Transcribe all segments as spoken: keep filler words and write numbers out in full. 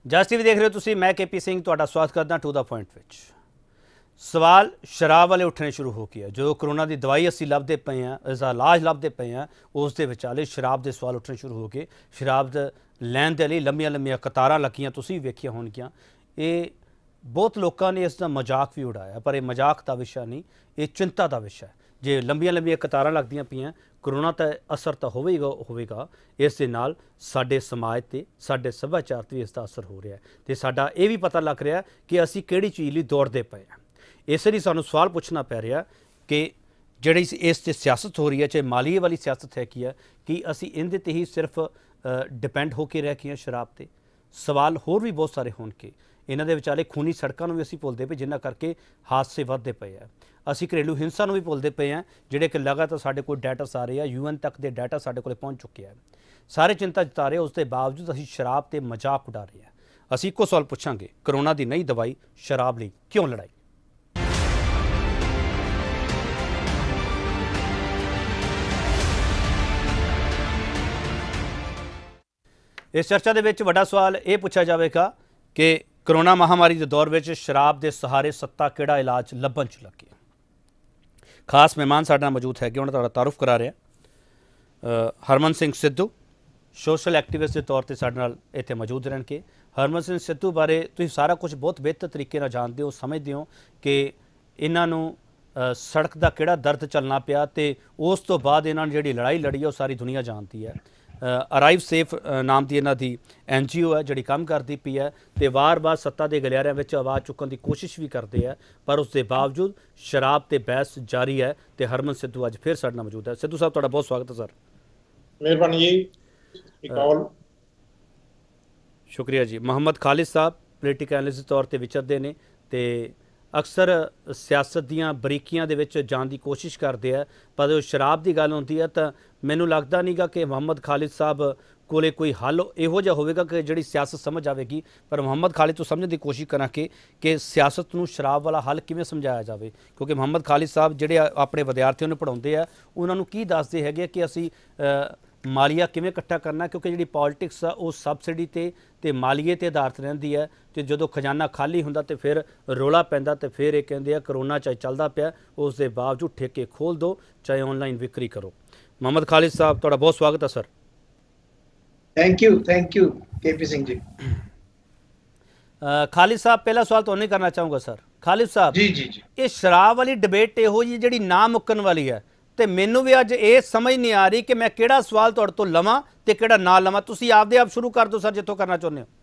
ਜਸ TV ਦੇਖ ਰਹੇ ਹੋ ਤੁਸੀਂ। मैं के पी सिंह ਤੁਹਾਡਾ ਸਵਾਗਤ ਕਰਦਾ ਟੂ द पॉइंट ਵਿੱਚ। सवाल शराब वाले उठने शुरू हो गए। जो करोना की दवाई असी लभते पे हैं, इसका इलाज लभते पे हैं, उस दे विचाले शराब के सवाल उठने शुरू हो गए। शराब लैन के लिए लंबिया लंबिया कतारां लगियां, तुसीं वेखिया होणगियां। ये बहुत लोगों ने इसका मजाक भी उड़ाया, पर यह मजाक का विषय नहीं, ये चिंता का विषय है। जे लंबिया लंबिया कतारां लगदियां पियां, करोना का असर तो होवेगा होवेगा इस दे नाल साडे समाज ते साडे सभाचार ते इसका असर हो रहा है। तो साडा ये भी पता लग रहा है कि असी किहड़ी चीज़ लई दौड़दे पए हैं। इसलिए सानू सवाल पूछना पै रहा कि जिहड़ी इस ते सियासत हो रही है, चाहे मालीए वाली सियासत है कि है कि असी इहदे ते ही सिर्फ डिपेंड होकर रह गए हैं शराब ते। सवाल होर भी बहुत सारे होणगे। इन्हां दे विचाले खूनी सड़कों भी असी भुलदे पे, जिन्हां करके हादसे वधदे पे है। असी घरेलू हिंसा भी भुलदे पे हैं, जिहड़े कि लगातार साडे कोल डाटा आ रहे हैं। यू एन तक के डाटा साडे कोल पहुँच चुके हैं। सारे चिंता जता रहे, उसके बावजूद असी शराब ते मजाक उड़ा रहे हैं। असी इक्को सवाल पुछांगे, करोना की नई दवाई शराब लई क्यों लड़ाई? इस चर्चा के विच वड्डा सवाल ये पूछा जाएगा कि करोना महामारी के दौर में शराब के सहारे सत्ता किहड़ा इलाज लभन च लगे। खास मेहमान साडे नाल मौजूद है, उन्होंने तुहाडा तारुफ करा रहे हैं। हरमन सिंह सिद्धू सोशल एक्टिविस्ट के तौर पर साडे नाल इत्थे मौजूद रहणगे। हरमन सिंह सिद्धू बारे तुसीं सारा कुछ बहुत बेहतर तरीके नाल जानते हो, समझते हो कि इन्हां नूं सड़क का किहड़ा दर्द चलना पिया, ते उस तो बाद इन्हां ने जिहड़ी लड़ाई लड़ी है वो सारी दुनिया जानती है। अराइव सेफ नाम की इन्हां दी एन जी ओ है जिहड़ी काम करती पई है, तो वार वार सत्ता के गलियारिਆਂ ਵਿੱਚ आवाज़ चुकन की कोशिश भी करते हैं, पर उसके बावजूद शराब ते बहस जारी है। तो हरमन सिद्धू अज फिर साडे नाल मौजूद है। सिद्धू साहब तुहाडा बहुत स्वागत है सर। मेहरबानी जी। शुक्रिया जी। मोहम्मद खालिद साहब पोलिटिकल एनालिस्ट के तौर पर विचरते हैं, तो अक्सर सियासत दीयां बरीकियां दे विच जाण की कोशिश करते हैं, पर जो शराब की गल होंदी है तो मैनू लगता नहीं गा कि मोहम्मद खालिद साहब कोले कोई हल इहो जिहा होवेगा कि जिहड़ी सियासत समझ आवेगी। पर मोहम्मद खालिद तो समझने की कोशिश करा कि कि सियासत नूं शराब वाला हल किवें समझाया जाए, क्योंकि मोहम्मद खालिद साहब जिहड़े अपने विद्यार्थियों नूं पढ़ाउंदे आ उन्हां नूं की दसदे हैगे कि असी मालीआ किवें इकट्ठा करना, क्योंकि जिहड़ी पॉलिटिक्स आ वो सबसिडी ते ते मालीए ते आधारित रहिंदी है। तो जो खजाना खाली हुंदा तो फिर रौला पैंदा, तो फिर ये कहंदे आ करोना चाहे चलदा पिया, उस दे बावजूद ठेके खोल दो, चाहे ऑनलाइन विक्री करो। मोहम्मद खालिद साहब तुहाडा बहुत स्वागत है sir. Thank you thank you K P Singh ji. Khalid साहब पहला सवाल तो नहीं करना चाहूँगा सर। खालिद साहब जी जी जी ये शराब वाली डिबेट इहो जी जिहड़ी ना मुक्कन वाली है, तो मैनू भी अज ये समझ नहीं आ रही कि मैं किहड़ा सवाल तुहाडे तो लवां ते किहड़ा ना लवां। तुसीं आपदे आप शुरू कर दो सर, जिथों करना चाहुंदे हो।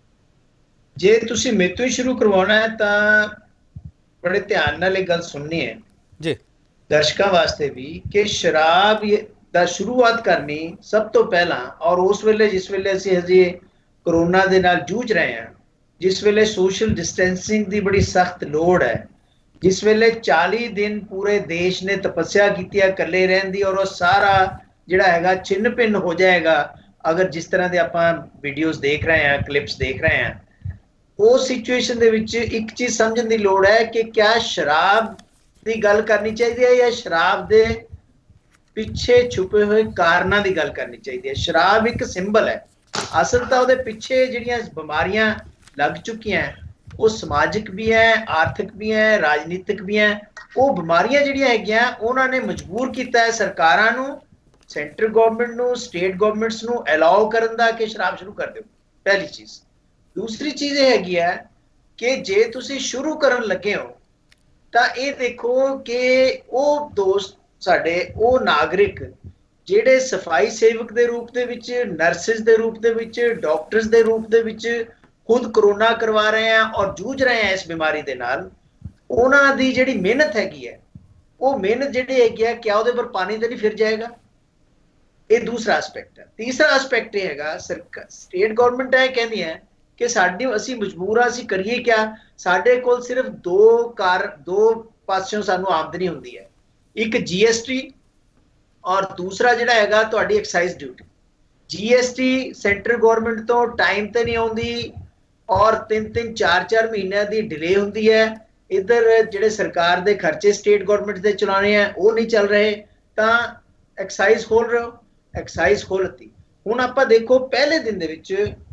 जे तुसीं मेरे तो ही शुरू करवाना है तो बड़े ध्यान नाल एक गल सुननी है जी दर्शकों वास्ते भी कि शराब दा शुरुआत करनी सब तो पहला, और उस वेले जिस वेले असीं हजे करोना दे नाल जूझ रहे हैं, जिस वेले सोशल डिस्टेंसिंग की बड़ी सख्त लोड़ है, जिस वेले चाली दिन पूरे देश ने तपस्या की कले रहन दी, और वो सारा जिहड़ा हैगा छिन्न भिन्न हो जाएगा अगर जिस तरह के आपां वीडियोज़ देख रहे हैं, क्लिप्स देख रहे हैं। उस सिचुएशन दे विच एक चीज़ समझण दी लोड़ है कि क्या शराब की गल करनी चाहिए है या शराब दे पिछे छुपे हुए कारणों की गल करनी चाहिए है। शराब एक सिंबल है, असल तो वो पिछे जिहड़ियां बीमारियां लग चुकी हैं वो समाजिक भी हैं, आर्थिक भी हैं, राजनीतिक भी हैं। वो बीमारियां जिहड़ियां हैगियां उन्होंने मजबूर किया है सरकारां नूं, सेंट्रल गवर्नमेंट नूं, स्टेट गवर्नमेंट्स नूं अलाउ करन दा कि शराब शुरू कर दो। पहली चीज़। दूसरी चीज़ ये हैगी है कि जे तुसीं शुरू करन लगे हो तो ये देखो कि वो दोस्त साडे वो नागरिक जिहड़े सफाई सेवक के रूप दे विच, नर्सिस के रूप दे विच, डॉक्टर्स के रूप दे विच खुद करोना करवा रहे हैं और जूझ रहे हैं इस बीमारी के नाल, उन्हां दी जिहड़ी मेहनत हैगी है वो मेहनत जिहड़ी हैगी है क्या उहदे पर पानी तो नहीं फिर जाएगा? ये दूसरा एस्पेक्ट है। तीसरा एस्पेक्ट ये हैगा सरकार स्टेट गवर्नमेंट है कहनी है कि साडी असी मजबूर आ, असी करिए क्या, साडे कोल सिर्फ दो कार दो पासों सानू आमदनी हुंदी है, एक जी एस टी और दूसरा जिहड़ा हैगा तुहाडी excise duty. G S T central government तो टाइम ते नहीं आउंदी और तीन तीन चार चार महीनों की डिले हुंदी है। इधर जिहड़े सरकार दे खर्चे स्टेट गवर्नमेंट दे चलाने हैं वो नहीं चल रहे, तो एक्साइज खोल रहे हो, एक्साइज खोलती। हुण आपां देखो पहले दिन दे विच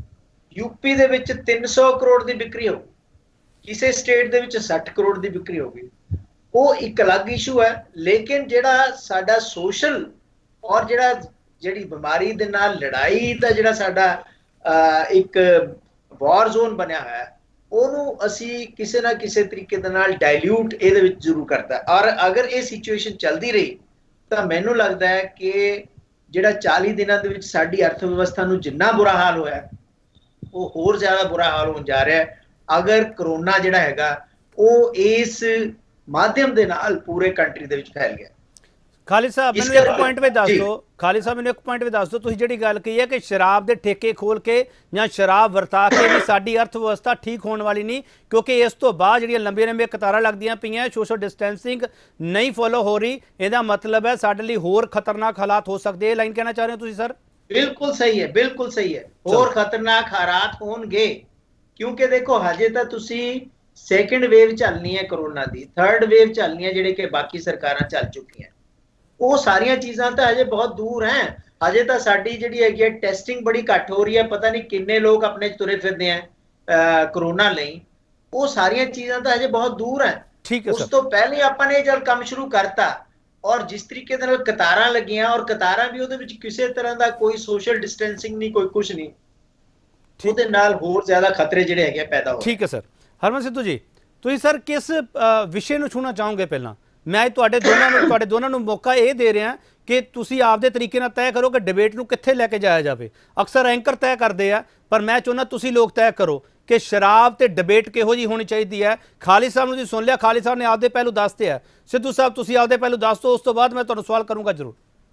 यूपी ਦੇ ਵਿੱਚ ਤਿੰਨ ਸੌ ਕਰੋੜ ਦੀ ਵਿਕਰੀ ਹੋ, ਕਿਸੇ ਸਟੇਟ ਦੇ ਵਿੱਚ ਸੱਠ ਕਰੋੜ ਦੀ ਵਿਕਰੀ ਹੋ ਗਈ, ਉਹ ਇੱਕ ਅਲੱਗ ਇਸ਼ੂ ਹੈ। ਲੇਕਿਨ ਜਿਹੜਾ ਸਾਡਾ ਸੋਸ਼ਲ ਔਰ ਜਿਹੜਾ ਜਿਹੜੀ ਬਿਮਾਰੀ ਦੇ ਨਾਲ ਲੜਾਈ ਦਾ ਜਿਹੜਾ ਸਾਡਾ ਇੱਕ ਵਾਰ ਜ਼ੋਨ ਬਣਿਆ ਹੋਇਆ, ਉਹਨੂੰ ਅਸੀਂ ਕਿਸੇ ਨਾ ਕਿਸੇ ਤਰੀਕੇ ਦੇ ਨਾਲ ਡਾਇਲੂਟ ਇਹਦੇ ਵਿੱਚ ਜ਼ਰੂਰ ਕਰਦਾ। ਔਰ ਅਗਰ ਇਹ ਸਿਚੁਏਸ਼ਨ ਚੱਲਦੀ ਰਹੀ ਤਾਂ ਮੈਨੂੰ ਲੱਗਦਾ ਹੈ ਕਿ ਜਿਹੜਾ ਚਾਲੀ ਦਿਨਾਂ ਦੇ ਵਿੱਚ ਸਾਡੀ ਅਰਥ ਵਿਵਸਥਾ ਨੂੰ ਜਿੰਨਾ ਬੁਰਾ ਹਾਲ ਹੋਇਆ, ਉਹ ਹੋਰ ਜ਼ਿਆਦਾ ਬੁਰਾ ਹਾਲ ਹੋਣ ਜਾ ਰਿਹਾ ਹੈ ਅਗਰ ਕਰੋਨਾ ਜਿਹੜਾ ਹੈਗਾ ਉਹ ਇਸ ਮਾਧਿਅਮ ਦੇ ਨਾਲ ਪੂਰੇ ਕੰਟਰੀ ਦੇ ਵਿੱਚ ਫੈਲ ਗਿਆ। ਖਾਲਿਦ ਸਾਹਿਬ ਮੈਨੂੰ ਇੱਕ ਪੁਆਇੰਟ ਵਿੱਚ ਦੱਸ ਦਿਓ, ਖਾਲਿਦ ਸਾਹਿਬ ਮੈਨੂੰ ਇੱਕ ਪੁਆਇੰਟ ਵਿੱਚ ਦੱਸ ਦਿਓ, ਤੁਸੀਂ ਜਿਹੜੀ ਗੱਲ ਕਹੀ ਹੈ ਕਿ ਸ਼ਰਾਬ ਦੇ ਠੇਕੇ ਖੋਲ ਕੇ ਜਾਂ ਸ਼ਰਾਬ ਵਰਤਾ ਕੇ ਵੀ ਸਾਡੀ ਅਰਥ ਵਿਵਸਥਾ ਠੀਕ ਹੋਣ ਵਾਲੀ ਨਹੀਂ, ਕਿਉਂਕਿ ਇਸ ਤੋਂ ਬਾਅਦ ਜਿਹੜੀਆਂ ਲੰਬੀਆਂ ਲੰਬੀਆਂ ਕਤਾਰਾਂ ਲੱਗਦੀਆਂ ਪਈਆਂ, ਸੋਸ਼ਲ ਡਿਸਟੈਂਸਿੰਗ ਨਹੀਂ ਫੋਲੋ ਹੋ ਰਹੀ, ਇਹਦਾ ਮਤਲਬ ਹੈ ਸਾਡੇ ਲਈ ਹੋਰ ਖਤਰਨਾਕ ਹਾਲਾਤ ਹੋ ਸਕਦੇ। ਇਹ ਲਾਈਨ ਕਹਿਣਾ ਚਾਹ ਰਹੇ ਹੋ ਤੁਸੀਂ ਸਰ? ਬਿਲਕੁਲ ਸਹੀ ਹੈ, ਬਿਲਕੁਲ ਸਹੀ ਹੈ, ਹੋਰ ਖਤਰਨਾਕ ਹਾਲਾਤ ਹੋਣਗੇ ਕਿਉਂਕਿ ਦੇਖੋ ਹਜੇ ਤਾਂ ਤੁਸੀਂ ਸੈਕੰਡ ਵੇਵ ਚੱਲਣੀ ਹੈ ਕਰੋਨਾ ਦੀ, ਥਰਡ ਵੇਵ ਚੱਲਣੀ ਹੈ ਜਿਹੜੇ ਕਿ ਬਾਕੀ ਸਰਕਾਰਾਂ ਚੱਲ ਚੁੱਕੀਆਂ, ਉਹ ਸਾਰੀਆਂ ਚੀਜ਼ਾਂ ਤਾਂ ਹਜੇ ਬਹੁਤ ਦੂਰ ਹੈ। ਹਜੇ ਤਾਂ ਸਾਡੀ ਜਿਹੜੀ ਹੈਗੀ ਹੈ ਟੈਸਟਿੰਗ ਬੜੀ ਘੱਟ ਹੋ ਰਹੀ ਹੈ, ਪਤਾ ਨਹੀਂ ਕਿੰਨੇ ਲੋਕ ਆਪਣੇ ਤੁਰੇ ਫਿਰਦੇ ਆ ਕਰੋਨਾ ਲਈ, ਉਹ ਸਾਰੀਆਂ ਚੀਜ਼ਾਂ ਤਾਂ ਹਜੇ ਬਹੁਤ ਦੂਰ ਹੈ। ਉਸ ਤੋਂ ਪਹਿਲੇ ਆਪਾਂ ਨੇ ਜਦ ਕੰਮ ਸ਼ੁਰੂ ਕਰਤਾ ਔਰ ਜਿਸ ਤਰੀਕੇ ਦੇ ਨਾਲ ਕਤਾਰਾਂ ਲੱਗੀਆਂ, ਔਰ ਕਤਾਰਾਂ ਵੀ ਉਹਦੇ ਵਿੱਚ ਕਿਸੇ ਤਰ੍ਹਾਂ ਦਾ ਕੋਈ ਸੋਸ਼ਲ ਡਿਸਟੈਂਸਿੰਗ ਨਹੀਂ, ਕੋਈ ਕੁਝ ਨਹੀਂ, ਉਹਦੇ ਨਾਲ ਹੋਰ ਜ਼ਿਆਦਾ ਖਤਰੇ ਜਿਹੜੇ ਹੈਗੇ ਪੈਦਾ ਹੋ। ਠੀਕ ਹੈ ਸਰ। ਹਰਮਨ ਸਿੱਧੂ ਜੀ, ਤੁਸੀਂ ਸਰ ਕਿਸ ਵਿਸ਼ੇ ਨੂੰ ਛੂਹਣਾ ਚਾਹੋਗੇ? ਪਹਿਲਾਂ ਮੈਂ ਤੁਹਾਡੇ ਦੋਨਾਂ ਨੂੰ ਤੁਹਾਡੇ ਦੋਨਾਂ ਨੂੰ ਮੌਕਾ ਇਹ ਦੇ ਰਿਹਾ ਕਿ ਤੁਸੀਂ ਆਪਦੇ ਤਰੀਕੇ ਨਾਲ ਤੈਅ ਕਰੋ ਕਿ ਡਿਬੇਟ ਨੂੰ ਕਿੱਥੇ ਲੈ ਕੇ ਜਾਇਆ ਜਾਵੇ। ਅਕਸਰ ਐਂਕਰ ਤੈਅ ਕਰਦੇ ਆ, ਪਰ ਮੈਂ ਚਾਹੁੰਦਾ ਤੁਸੀਂ ਲੋਕ ਤੈਅ ਕਰੋ ਕਿ ਸ਼ਰਾਬ ਤੇ ਡਿਬੇਟ ਕਿਹੋ ਜਿਹੀ ਹੋਣੀ ਚਾਹੀਦੀ ਹੈ। ਖਾਲਿਦ ਸਾਹਿਬ ਨੂੰ ਤੁਸੀਂ ਸੁਣ ਲਿਆ, ਖਾਲਿਦ ਸਾਹਿਬ ਨੇ ਆਪਦੇ ਪਹਿਲੂ ਦੱਸਦੇ ਆ। ਸਿੱਧੂ ਸਾਹਿਬ ਤੁਸੀਂ ਆਪਦੇ ਪਹਿਲੂ ਦੱਸ ਦਿਓ, ਉਸ ਤੋਂ ਬਾਅਦ ਮੈਂ ਤੁਹਾਨੂੰ ਸਵਾਲ ਕਰੂੰਗਾ ਜ਼ਰੂਰ।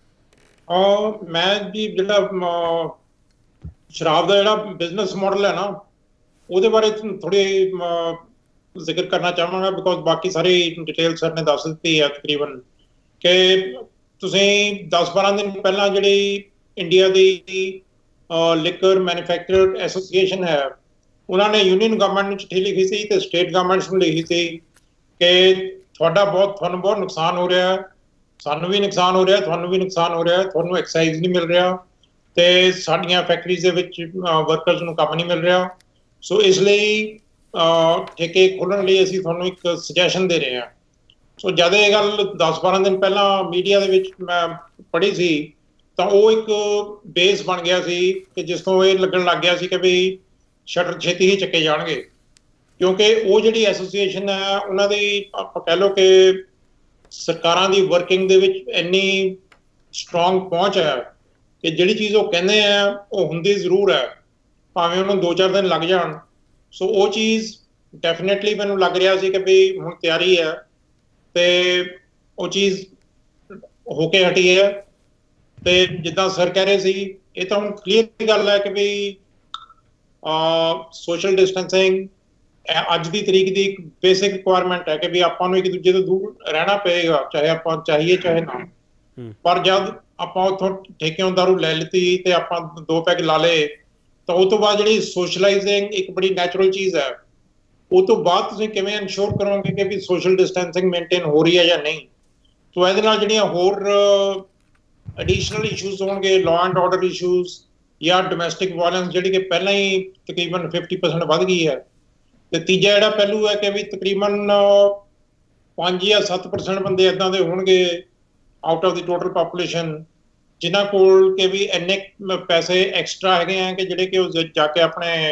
ਮੈਂ ਜੀ ਜਿਹੜਾ ਸ਼ਰਾਬ ਦਾ ਜਿਹੜਾ ਬਿਜ਼ਨਸ ਮਾਡਲ ਹੈ ਨਾ, ਉਹਦੇ ਬਾਰੇ ਥੋੜੀ ਜ਼ਿਕਰ ਕਰਨਾ ਚਾਹਾਂਗਾ, ਬਿਕੋਜ਼ ਬਾਕੀ ਸਾਰੀ ਡਿਟੇਲ ਸਰ ਨੇ ਦੱਸ ਦਿੱਤੀ ਹੈ ਤਕਰੀਬਨ। ਕਿ ਤੁਸੀਂ ਦਸ ਬਾਰਾਂ ਦਿਨ ਪਹਿਲਾਂ ਜਿਹੜੀ ਇੰਡੀਆ ਦੀ ਲਿਕਰ ਮੈਨੂਫੈਕਚਰਰ ਐਸੋਸੀਏਸ਼ਨ ਹੈ, ਉਹਨਾਂ ਨੇ ਯੂਨੀਅਨ ਗਵਰਨਮੈਂਟ ਨੂੰ ਚਿੱਠੀ ਲਿਖੀ ਸੀ ਤੇ ਸਟੇਟ ਗਵਰਨਮੈਂਟਸ ਨੂੰ ਲਿਖੀ ਸੀ ਕਿ ਤੁਹਾਡਾ ਬਹੁਤ ਤੁਹਾਨੂੰ ਬਹੁਤ ਨੁਕਸਾਨ ਹੋ ਰਿਹਾ, ਸਾਨੂੰ ਵੀ ਨੁਕਸਾਨ ਹੋ ਰਿਹਾ, ਤੁਹਾਨੂੰ ਵੀ ਨੁਕਸਾਨ ਹੋ ਰਿਹਾ, ਤੁਹਾਨੂੰ ਐਕਸਾਈਜ਼ ਨਹੀਂ ਮਿਲ ਰਿਹਾ ਤੇ ਸਾਡੀਆਂ ਫੈਕਟਰੀਜ਼ ਦੇ ਵਿੱਚ ਵਰਕਰਸ ਨੂੰ ਕੰਮ ਨਹੀਂ ਮਿਲ ਰਿਹਾ। ਸੋ ਇਸ ਲਈ ਠੇਕੇ ਖੋਲ੍ਹਣ ਲਈ ਅਸੀਂ ਤੁਹਾਨੂੰ ਇੱਕ ਸੁਜੈਸ਼ਨ ਦੇ ਰਹੇ ਹਾਂ। ਸੋ ਜਦ ਇਹ ਗੱਲ ਦਸ ਬਾਰਾਂ ਦਿਨ ਪਹਿਲਾਂ ਮੀਡੀਆ ਦੇ ਵਿੱਚ ਮੈਂ ਪੜ੍ਹੀ ਸੀ ਤਾਂ ਉਹ ਇੱਕ ਬੇਸ ਬਣ ਗਿਆ ਸੀ ਕਿ ਜਿਸ ਤੋਂ ਇਹ ਲੱਗਣ ਲੱਗ ਗਿਆ ਸੀ ਕਿ ਵੀ ਸ਼ਟਰ ਛੇਤੀ ਹੀ ਚੱਕੇ ਜਾਣਗੇ, ਕਿਉਂਕਿ ਉਹ ਜਿਹੜੀ ਐਸੋਸੀਏਸ਼ਨ ਹੈ ਉਹਨਾਂ ਦੀ ਆਪਾਂ ਕਹਿ ਲਓ ਕਿ ਸਰਕਾਰਾਂ ਦੀ ਵਰਕਿੰਗ ਦੇ ਵਿੱਚ ਇੰਨੀ ਸਟਰੋਂਗ ਪਹੁੰਚ ਹੈ ਕਿ ਜਿਹੜੀ ਚੀਜ਼ ਉਹ ਕਹਿੰਦੇ ਆ ਉਹ ਹੁੰਦੀ ਜ਼ਰੂਰ ਹੈ, ਭਾਵੇਂ ਉਹਨੂੰ ਦੋ ਚਾਰ ਦਿਨ ਲੱਗ ਜਾਣ। ਸੋ ਉਹ ਚੀਜ਼ ਡੈਫੀਨੇਟਲੀ ਮੈਨੂੰ ਲੱਗ ਰਿਹਾ ਸੀ ਕਿ ਵੀ ਹੁਣ ਤਿਆਰੀ ਹੈ ਤੇ ਉਹ ਚੀਜ਼ ਹੋ ਕੇ ਹਟੀ ਹੈ। ਤੇ ਜਿੱਦਾਂ ਸਰ ਕਹਿ ਰਹੇ ਸੀ, ਇਹ ਤਾਂ ਹੁਣ ਕਲੀਅਰ ਗੱਲ ਹੈ ਕਿ ਵੀ ਸੋਸ਼ਲ ਡਿਸਟੈਂਸਿੰਗ ਅੱਜ ਦੀ ਤਰੀਕ ਦੀ ਇੱਕ ਬੇਸਿਕ ਰਿਕੁਆਇਰਮੈਂਟ ਹੈ ਕਿ ਵੀ ਆਪਾਂ ਨੂੰ ਇੱਕ ਦੂਜੇ ਤੋਂ ਦੂਰ ਰਹਿਣਾ ਪਏਗਾ, ਚਾਹੇ ਆਪਾਂ ਚਾਹੀਏ ਚਾਹੇ ਨਾ। ਪਰ ਜਦ ਆਪਾਂ ਉੱਥੋਂ ਠੇਕਿਓਂ ਦਾਰੂ ਲੈ ਲਿੱਤੀ ਤੇ ਆਪਾਂ ਦੋ ਪੈਗ ਲਾ ਲਏ ਤਾਂ ਉਹ ਤੋਂ ਬਾਅਦ ਜਿਹੜੀ ਸੋਸ਼ਲਾਈਜ਼ਿੰਗ ਇੱਕ ਬੜੀ ਨੈਚੁਰਲ ਚੀਜ਼ ਹੈ, ਉਹ ਤੋਂ ਬਾਅਦ ਤੁਸੀਂ ਕਿਵੇਂ ਇਨਸ਼ੋਰ ਕਰੋਗੇ ਕਿ ਵੀ ਸੋਸ਼ਲ ਡਿਸਟੈਂਸਿੰਗ ਮੇਨਟੇਨ ਹੋ ਰਹੀ ਹੈ ਜਾਂ ਨਹੀਂ। ਸੋ ਇਹਦੇ ਨਾਲ ਜਿਹੜੀਆਂ ਹੋਰ ਐਡੀਸ਼ਨਲ ਇਸ਼ੂਜ਼ ਹੋਣਗੇ, ਲਾਅ ਐਂਡ ਆਰਡਰ ਇਸ਼ੂਜ਼ ਜਾਂ ਡੋਮੈਸਟਿਕ ਵਾਇਲੈਂਸ ਜਿਹੜੀ ਕਿ ਪਹਿਲਾਂ ਹੀ ਤਕਰੀਬਨ ਫਿਫਟੀ ਪਰਸੈਂਟ ਵੱਧ ਗਈ ਹੈ। ਤੇ ਤੀਜਾ ਜਿਹੜਾ ਪਹਿਲੂ ਹੈ ਕਿ ਵੀ ਤਕਰੀਬਨ ਪੰਜ ਜਾਂ ਸੱਤ ਪਰਸੈਂਟ ਬੰਦੇ ਇੱਦਾਂ ਦੇ ਹੋਣਗੇ out of the total population ਜਿਨ੍ਹਾਂ ਕੋਲ ਕਿ ਵੀ ਇੰਨੇ ਪੈਸੇ ਐਕਸਟਰਾ ਹੈਗੇ ਆ ਕਿ ਜਿਹੜੇ ਕਿ ਉਹ ਜਾ ਕੇ ਆਪਣੇ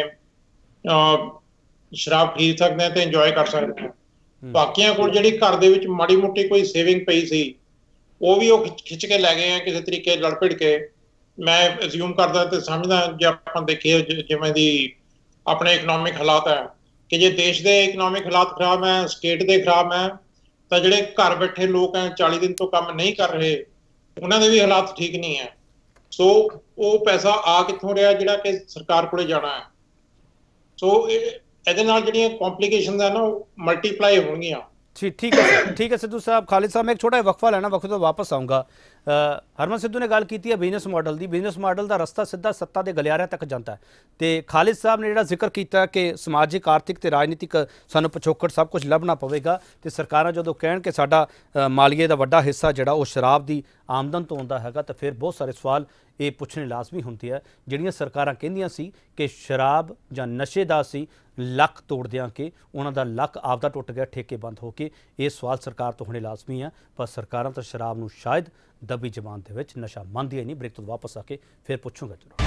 ਸ਼ਰਾਬ ਖਰੀਦ ਸਕਦੇ ਆ ਤੇ ਇੰਜੋਏ ਕਰ ਸਕਦੇ ਆ। ਬਾਕੀਆਂ ਕੋਲ ਜਿਹੜੀ ਘਰ ਦੇ ਵਿੱਚ ਮਾੜੀ ਮੋਟੀ ਕੋਈ ਸੇਵਿੰਗ ਪਈ ਸੀ, ਉਹ ਵੀ ਉਹ ਖਿੱਚ ਕੇ ਲੈ ਗਏ ਆ ਕਿਸੇ ਤਰੀਕੇ ਲੜ ਭਿੜ ਕੇ। ਮੈਂ ਅਸਿਊਮ ਕਰਦਾ ਤੇ ਸਮਝਦਾ ਜੇ ਆਪਾਂ ਦੇਖੀਏ ਜਿਵੇਂ ਦੀ ਆਪਣੇ ਇਕਨੋਮਿਕ ਹਾਲਾਤ ਹੈ ਕਿ ਜੇ ਦੇਸ਼ ਦੇ ਇਕਨੋਮਿਕ ਹਾਲਾਤ ਖਰਾਬ ਹੈ, ਸਟੇਟ ਦੇ ਖਰਾਬ ਹੈ, ਤਾਂ ਜਿਹੜੇ ਘਰ ਬੈਠੇ ਲੋਕ ਹੈ ਚਾਲੀ ਦਿਨ ਤੋਂ ਕੰਮ ਨਹੀਂ ਕਰ ਰਹੇ, ਉਹਨਾਂ ਦੇ ਵੀ ਹਾਲਾਤ ਠੀਕ ਨਹੀਂ ਹੈ। ਸੋ ਉਹ ਪੈਸਾ ਆ ਕਿੱਥੋਂ ਰਿਹਾ ਜਿਹੜਾ ਕਿ ਸਰਕਾਰ ਕੋਲੇ ਜਾਣਾ ਹੈ। ਸੋ ਇਹਦੇ ਨਾਲ ਜਿਹੜੀਆਂ ਕੰਪਲਿਕੇਸ਼ਨਸ ਹੈ ਨਾ ਉਹ ਮਲਟੀਪਲਾਈ ਹੋਣਗੀਆਂ। ਠੀਕ ਠੀਕ ਹੈ ਠੀਕ ਹੈ ਸਿੱਧੂ ਸਾਹਿਬ। ਖਾਲਿਦ ਸਾਹਿਬ, ਮੈਂ ਇੱਕ ਛੋਟਾ ਜਿਹਾ ਵਕਫਾ ਲੈਣਾ, ਵਕਫੇ ਤੋਂ ਵਾਪਸ ਆਊਂਗਾ। ਹਰਮਨ ਸਿੱਧੂ ਨੇ ਗੱਲ ਕੀਤੀ ਹੈ ਬਿਜ਼ਨਸ ਮਾਡਲ ਦੀ। ਬਿਜ਼ਨਸ ਮਾਡਲ ਦਾ ਰਸਤਾ ਸਿੱਧਾ ਸੱਤਾ ਦੇ ਗਲਿਆਰਿਆਂ ਤੱਕ ਜਾਂਦਾ ਹੈ ਤੇ ਖਾਲਿਦ ਸਾਹਿਬ ਨੇ ਜਿਹੜਾ ਜ਼ਿਕਰ ਕੀਤਾ ਕਿ ਸਮਾਜਿਕ, ਆਰਥਿਕ ਤੇ ਰਾਜਨੀਤਿਕ ਸਾਨੂੰ ਪਿਛੋਕੜ ਸਭ ਕੁਝ ਲੱਭਣਾ ਪਵੇਗਾ ਤੇ ਸਰਕਾਰਾਂ ਜਦੋਂ ਕਹਿਣ ਕਿ ਸਾਡਾ ਮਾਲੀਏ ਦਾ ਵੱਡਾ ਹਿੱਸਾ ਜਿਹੜਾ ਉਹ ਸ਼ਰਾਬ ਦੀ ਆਮਦਨ ਤੋਂ ਆਉਂਦਾ ਹੈਗਾ ਤਾਂ ਫਿਰ ਬਹੁਤ ਸਾਰੇ ਸਵਾਲ ਇਹ ਪੁੱਛਣੇ ਲਾਜ਼ਮੀ ਹੁੰਦੇ ਆ। ਜਿਹੜੀਆਂ ਸਰਕਾਰਾਂ ਕਹਿੰਦੀਆਂ ਸੀ ਕਿ ਸ਼ਰਾਬ ਜਾਂ ਨਸ਼ੇ ਦਾ ਅਸੀਂ ਲੱਕ ਤੋੜ ਦਿਆਂਗੇ, ਉਹਨਾਂ ਦਾ ਲੱਕ ਆਪਦਾ ਟੁੱਟ ਗਿਆ, ਠੇਕੇ ਬੰਦ ਹੋ ਕੇ। ਇਹ ਸਵਾਲ ਸਰਕਾਰ ਤੋਂ ਹੋਣੇ ਲਾਜ਼ਮੀ ਆ, ਪਰ ਸਰਕਾਰਾਂ ਤਾਂ ਸ਼ਰਾਬ ਨੂੰ ਸ਼ਾਇਦ ਦੱਬੀ ਜ਼ਬਾਨ ਦੇ ਵਿੱਚ ਨਸ਼ਾ ਮੰਨਦੀਆਂ ਹੀ ਨਹੀਂ। ਬ੍ਰੇਕ ਤੋਂ ਵਾਪਸ ਆ ਕੇ ਫਿਰ ਪੁੱਛੂੰਗਾ ਜ਼ਰੂਰ।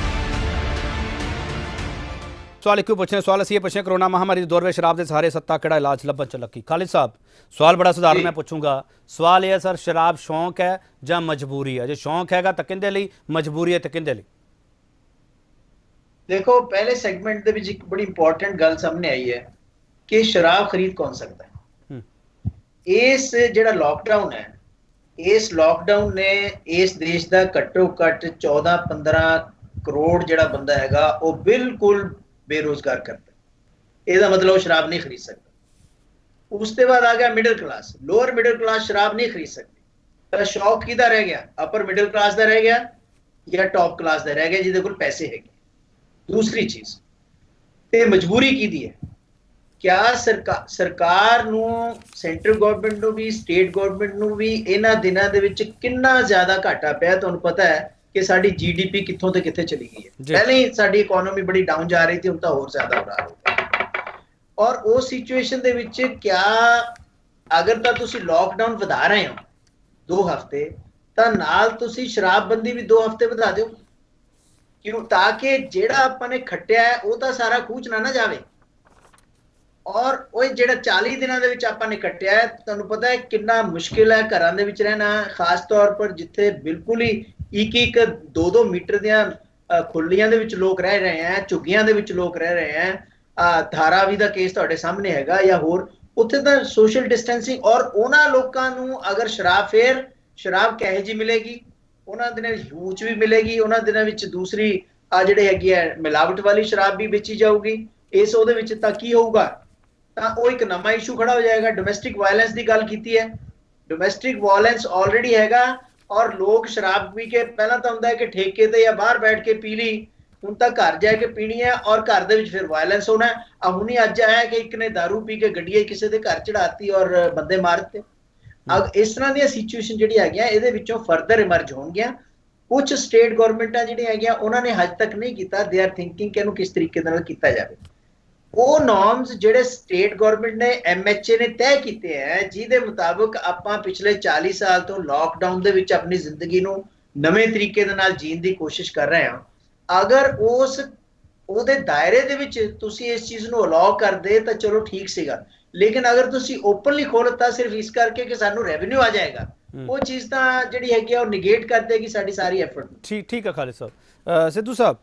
ਸਵਾਲ ਇੱਕ ਪੁੱਛਣਾ ਸਵਾਲ ਅਸੀਂ ਇਹ ਪੁੱਛਿਆ, ਕਰੋਨਾ ਮਹਾਮਾਰੀ ਦੇ ਦੌਰ ਵਿੱਚ ਸ਼ਰਾਬ ਦੇ ਸਹਾਰੇ ਸੱਤਾ ਕਿਹੜਾ ਇਲਾਜ ਲੱਭਣ ਚ ਲੱਗੀ? ਖਾਲਿਦ ਸਾਹਿਬ ਸਵਾਲ ਬੜਾ ਸਧਾਰਨ ਮੈਂ ਪੁੱਛੂੰਗਾ। ਸਵਾਲ ਇਹ ਹੈ ਸਰ, ਸ਼ਰਾਬ ਸ਼ੌਂਕ ਹੈ ਜਾਂ ਮਜਬੂਰੀ ਹੈ? ਜੇ ਸ਼ੌਂਕ ਹੈਗਾ ਤਾਂ ਕਿਹਦੇ ਲਈ, ਮਜਬੂਰੀ ਹੈ ਤਾਂ ਕਿਹਦੇ ਲਈ? ਦੇਖੋ, ਪਹਿਲੇ ਸੈਗਮੈਂਟ ਦੇ ਵਿੱਚ ਇੱਕ ਬੜੀ ਇੰਪੋਰਟੈਂਟ ਗੱਲ ਸਾਹਮਣੇ ਆਈ ਹੈ ਕਿ ਸ਼ਰਾਬ ਖਰੀਦ ਕੌਣ ਸਕਦਾ ਹੈ। ਇਸ ਜਿਹੜਾ ਲੋਕਡਾਊਨ ਹੈ, ਇਸ ਲੋਕਡਾਊਨ ਨੇ ਇਸ ਦੇਸ਼ ਦਾ ਘੱਟੋ ਘੱਟ ਚੌਦਾਂ ਪੰਦਰਾਂ ਕਰੋੜ ਜਿਹੜਾ ਬੰਦਾ ਹੈਗਾ ਉਹ ਬਿਲਕੁਲ ਬੇਰੋਜ਼ਗਾਰ ਕਰਤਾ। ਇਹਦਾ ਮਤਲਬ ਉਹ ਸ਼ਰਾਬ ਨਹੀਂ ਖਰੀਦ ਸਕਦਾ। ਉਸ ਤੋਂ ਬਾਅਦ ਆ ਗਿਆ middle class. Lower middle class ਸ਼ਰਾਬ ਨਹੀਂ ਖਰੀਦ ਸਕਦੀ ਤਾਂ ਸ਼ੌਕ ਕਿਹਦਾ ਰਹਿ ਗਿਆ? ਅਪਰ ਮਿਡਲ ਕਲਾਸ ਦਾ ਰਹਿ ਗਿਆ ਜਾਂ ਟੌਪ ਕਲਾਸ ਦਾ ਰਹਿ ਗਿਆ ਜਿਹਦੇ ਕੋਲ ਪੈਸੇ ਹੈਗੇ। ਦੂਸਰੀ ਚੀਜ਼ ਤੇ ਮਜਬੂਰੀ ਕਿਹਦੀ ਹੈ? ਕਿਆ ਸਰਕਾਰ ਸਰਕਾਰ ਨੂੰ, ਸੈਂਟਰਲ ਗਵਰਨਮੈਂਟ ਨੂੰ ਵੀ, ਸਟੇਟ ਗਵਰਨਮੈਂਟ ਨੂੰ ਵੀ ਇਹਨਾਂ ਦਿਨਾਂ ਦੇ ਵਿੱਚ ਕਿੰਨਾ ਜ਼ਿਆਦਾ ਘਾਟਾ ਪਿਆ? ਤੁਹਾਨੂੰ ਪਤਾ ਹੈ ਕਿ ਸਾਡੀ ਜੀਡੀਪੀ ਕਿੱਥੋਂ ਤੇ ਕਿੱਥੇ ਚਲੀ ਗਈ ਹੈ। ਪਹਿਲੇ ਹੀ ਸਾਡੀ ਇਕਨੋਮੀ ਬੜੀ ਡਾਊਨ ਜਾ ਰਹੀ ਸੀ, ਹੁਣ ਤਾਂ ਹੋਰ ਜ਼ਿਆਦਾ ਹੋ ਰਹਾ ਹੈ। ਔਰ ਉਸ ਸਿਚੁਏਸ਼ਨ ਦੇ ਵਿੱਚ ਕਿਆ ਅਗਰ ਤਾਂ ਤੁਸੀਂ ਲੋਕਡਾਊਨ ਵਧਾ ਰਹੇ ਹੋ ਦੋ ਹਫ਼ਤੇ, ਤਾਂ ਨਾਲ ਤੁਸੀਂ ਸ਼ਰਾਬਬੰਦੀ ਵੀ ਦੋ ਹਫ਼ਤੇ ਵਧਾ ਦਿਓ। ਕਿਉਂ? ਤਾਂ ਕਿ ਜਿਹੜਾ ਆਪਾਂ ਨੇ ਖੱਟਿਆ ਹੈ ਉਹ ਤਾਂ ਸਾਰਾ ਖੂਚ ਨਾ ਨਾ ਜਾਵੇ। ਔਰ ਉਹ ਜਿਹੜਾ ਚਾਲੀ ਦਿਨਾਂ ਦੇ ਵਿੱਚ ਆਪਾਂ ਨੇ ਕੱਟਿਆ ਹੈ, ਤੁਹਾਨੂੰ ਪਤਾ ਹੈ ਕਿੰਨਾ ਮੁਸ਼ਕਿਲ ਹੈ ਘਰਾਂ ਦੇ ਵਿੱਚ ਰਹਿਣਾ, ਖਾਸ ਤੌਰ ਪਰ ਜਿੱਥੇ ਬਿਲਕੁਲ ਹੀ ਇੱਕ ਇੱਕ ਦੋ ਦੋ ਮੀਟਰ ਦੀਆਂ ਖੁੱਲੀਆਂ ਦੇ ਵਿੱਚ ਲੋਕ ਰਹਿ ਰਹੇ ਹੈ, ਝੁੱਗੀਆਂ ਦੇ ਵਿੱਚ ਲੋਕ ਰਹਿ ਰਹੇ ਹੈ। ਧਾਰਾਵੀ ਦਾ ਕੇਸ ਤੁਹਾਡੇ ਸਾਹਮਣੇ ਹੈਗਾ ਜਾਂ ਹੋਰ, ਉੱਥੇ ਤਾਂ ਸੋਸ਼ਲ ਡਿਸਟੈਂਸਿੰਗ। ਔਰ ਉਹਨਾਂ ਲੋਕਾਂ ਨੂੰ ਅਗਰ ਸ਼ਰਾਬ, ਫੇਰ ਸ਼ਰਾਬ ਕਿਹੋ ਜਿਹੀ ਮਿਲੇਗੀ? ਉਹਨਾਂ ਦਿਨਾਂ ਵਿੱਚ ਹੂਚ ਵੀ ਮਿਲੇਗੀ, ਉਹਨਾਂ ਦਿਨਾਂ ਵਿੱਚ ਦੂਸਰੀ ਆ ਜਿਹੜੇ ਹੈਗੀ ਹੈ ਮਿਲਾਵਟ ਵਾਲੀ ਸ਼ਰਾਬ ਵੀ ਵੇਚੀ ਜਾਊਗੀ। ਇਸ ਉਹਦੇ ਵਿੱਚ ਤਾਂ ਕੀ ਹੋਊਗਾ? ਤਾਂ ਉਹ ਇੱਕ ਨਵਾਂ ਇਸ਼ੂ ਖੜਾ ਹੋ ਜਾਏਗਾ। ਡੋਮੈਸਟਿਕ ਵਾਇਲੈਂਸ ਦੀ ਗੱਲ ਕੀਤੀ ਹੈ, ਡੋਮੈਸਟਿਕ ਵਾਇਲੈਂਸ ਆਲਰੇਡੀ ਹੈਗਾ। ਔਰ ਲੋਕ ਸ਼ਰਾਬ ਪੀ ਕੇ, ਪਹਿਲਾਂ ਤਾਂ ਹੁੰਦਾ ਹੈ ਕਿ ਠੇਕੇ ਤੇ ਜਾਂ ਬਾਹਰ ਬੈਠ ਕੇ ਪੀ ਲਈ, ਹੁਣ ਤਾਂ ਘਰ ਜਾ ਕੇ ਪੀਣੀ ਹੈ ਔਰ ਘਰ ਦੇ ਵਿੱਚ ਫਿਰ ਵਾਇਲੈਂਸ ਹੋਣਾ। ਆ ਹੁਣੀ ਅੱਜ ਆਇਆ ਕਿ ਇੱਕ ਨੇ ਦਾਰੂ ਪੀ ਕੇ ਗੱਡੀ ਕਿਸੇ ਦੇ ਘਰ ਚੜਾਤੀ ਔਰ ਬੰਦੇ ਮਾਰ ਦਿੱਤੇ। ਅਗ ਇਸ ਤਰ੍ਹਾਂ ਦੀਆਂ ਸਿਚੁਏਸ਼ਨ ਜਿਹੜੀ ਹੈਗੀਆਂ ਇਹਦੇ ਵਿੱਚੋਂ ਫਰਦਰ ਇਮਰਜ ਹੋਣਗੀਆਂ। ਕੁਝ ਸਟੇਟ ਗਵਰਨਮੈਂਟਾਂ ਜਿਹੜੀਆਂ ਹੈਗੀਆਂ ਉਹਨਾਂ ਨੇ ਹਜੇ ਤੱਕ ਨਹੀਂ ਕੀਤਾ। ਦੇ ਆਰ ਥਿੰਕਿੰਗ ਕਿ ਇਹਨੂੰ ਕਿਸ ਤਰੀਕੇ ਨਾਲ ਕੀਤਾ ਜਾਵੇ। ਉਹ ਨੋਰਮਸ ਜਿਹੜੇ ਸਟੇਟ ਗਵਰਨਮੈਂਟ ਨੇ, ਐਮਐਚਏ ਨੇ ਤੈਅ ਕੀਤੇ ਹੈ, ਜਿਹਦੇ ਮੁਤਾਬਕ ਆਪਾਂ ਪਿਛਲੇ ਚਾਲੀ ਸਾਲ ਤੋਂ ਲਾਕਡਾਊਨ ਦੇ ਵਿੱਚ ਆਪਣੀ ਜ਼ਿੰਦਗੀ ਨੂੰ ਨਵੇਂ ਤਰੀਕੇ ਦੇ ਨਾਲ ਜੀਣ ਦੀ ਕੋਸ਼ਿਸ਼ ਕਰ ਰਹੇ ਹਾਂ। ਅਗਰ ਉਸ ਉਹਦੇ ਦਾਇਰੇ ਦੇ ਵਿੱਚ ਤੁਸੀਂ ਇਸ ਚੀਜ਼ ਨੂੰ ਅਲਾਉ ਕਰਦੇ ਤਾਂ ਚਲੋ ਠੀਕ ਸੀਗਾ, ਲੇਕਿਨ ਅਗਰ ਤੁਸੀਂ ਓਪਨਲੀ ਖੋਲਤਾ ਸਿਰਫ ਇਸ ਕਰਕੇ ਕਿ ਸਾਨੂੰ ਰੈਵਨਿਊ ਆ ਜਾਏਗਾ, ਉਹ ਚੀਜ਼ ਤਾਂ ਜਿਹੜੀ ਹੈਗੀ ਆ ਉਹ ਨਿਗੇਟ ਕਰ ਦੇਗੀ ਸਾਡੀ ਸਾਰੀ ਐਫਰਟ। ਠੀਕ ਠੀਕ ਹੈ ਖਾਲਿਦ ਸਾਹਿਬ। ਸਿੱਧੂ ਸਾਹਿਬ,